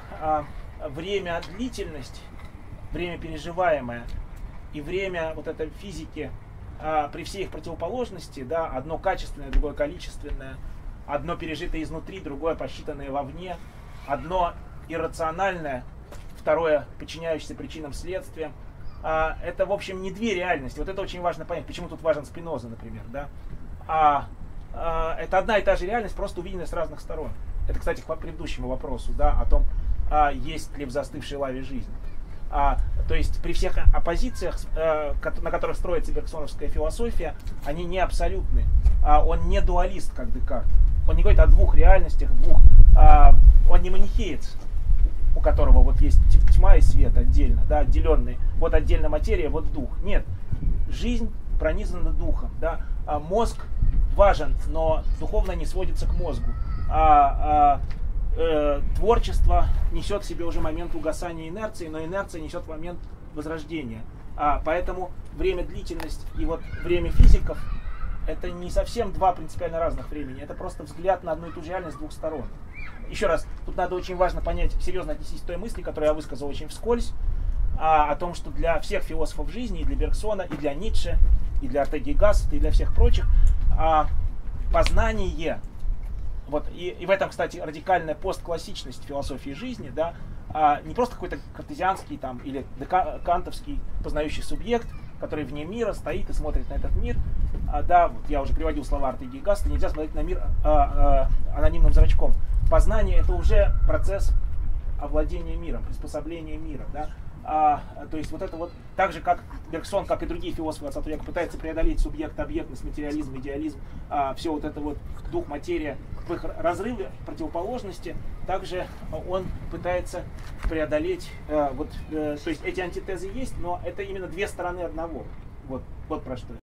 время длительность, время переживаемое и время вот этой физики, при всей их противоположности, да, одно качественное, другое количественное, одно пережитое изнутри, другое посчитанное вовне, одно иррациональное, второе подчиняющееся причинам следствиям. Это, в общем, не две реальности. Вот это очень важно понять, почему тут важен Спиноза, например. Да? Это одна и та же реальность, просто увиденная с разных сторон. Это, кстати, к предыдущему вопросу, да, о том, есть ли в застывшей лаве жизнь. То есть при всех оппозициях, на которых строится бергсоновская философия, они не абсолютны. Он не дуалист, как Декарт. Он не говорит о двух реальностях, он не манихеец, у которого вот есть тьма и свет отдельно, да, отделенные. Вот отдельно материя, вот дух. Нет. Жизнь пронизана духом. Да. Мозг важен, но духовно не сводится к мозгу. Творчество несет в себе уже момент угасания инерции, но инерция несет момент возрождения. Поэтому время, длительность и вот время физиков — это не совсем два принципиально разных времени. Это просто взгляд на одну и ту же реальность с двух сторон. Еще раз, тут надо очень важно понять, серьезно отнестись к той мысли, которую я высказал очень вскользь, о том, что для всех философов жизни, и для Бергсона, и для Ницше, и для Ортеги и Гассета, и для всех прочих, познание, вот, и в этом, кстати, радикальная постклассичность философии жизни, да, не просто какой-то картезианский там, или кантовский познающий субъект, который вне мира стоит и смотрит на этот мир. Да, вот я уже приводил слова Ортеги и Гассета, нельзя смотреть на мир анонимным зрачком. Познание — это уже процесс овладения миром, приспособления мира. Да? То есть вот это вот, так же как Бергсон, как и другие философы 20 века, пытается преодолеть субъект-объектность, материализм, идеализм, все вот это вот дух, материя, в их разрыве, противоположности, также он пытается преодолеть, то есть эти антитезы есть, но это именно две стороны одного. Вот про что.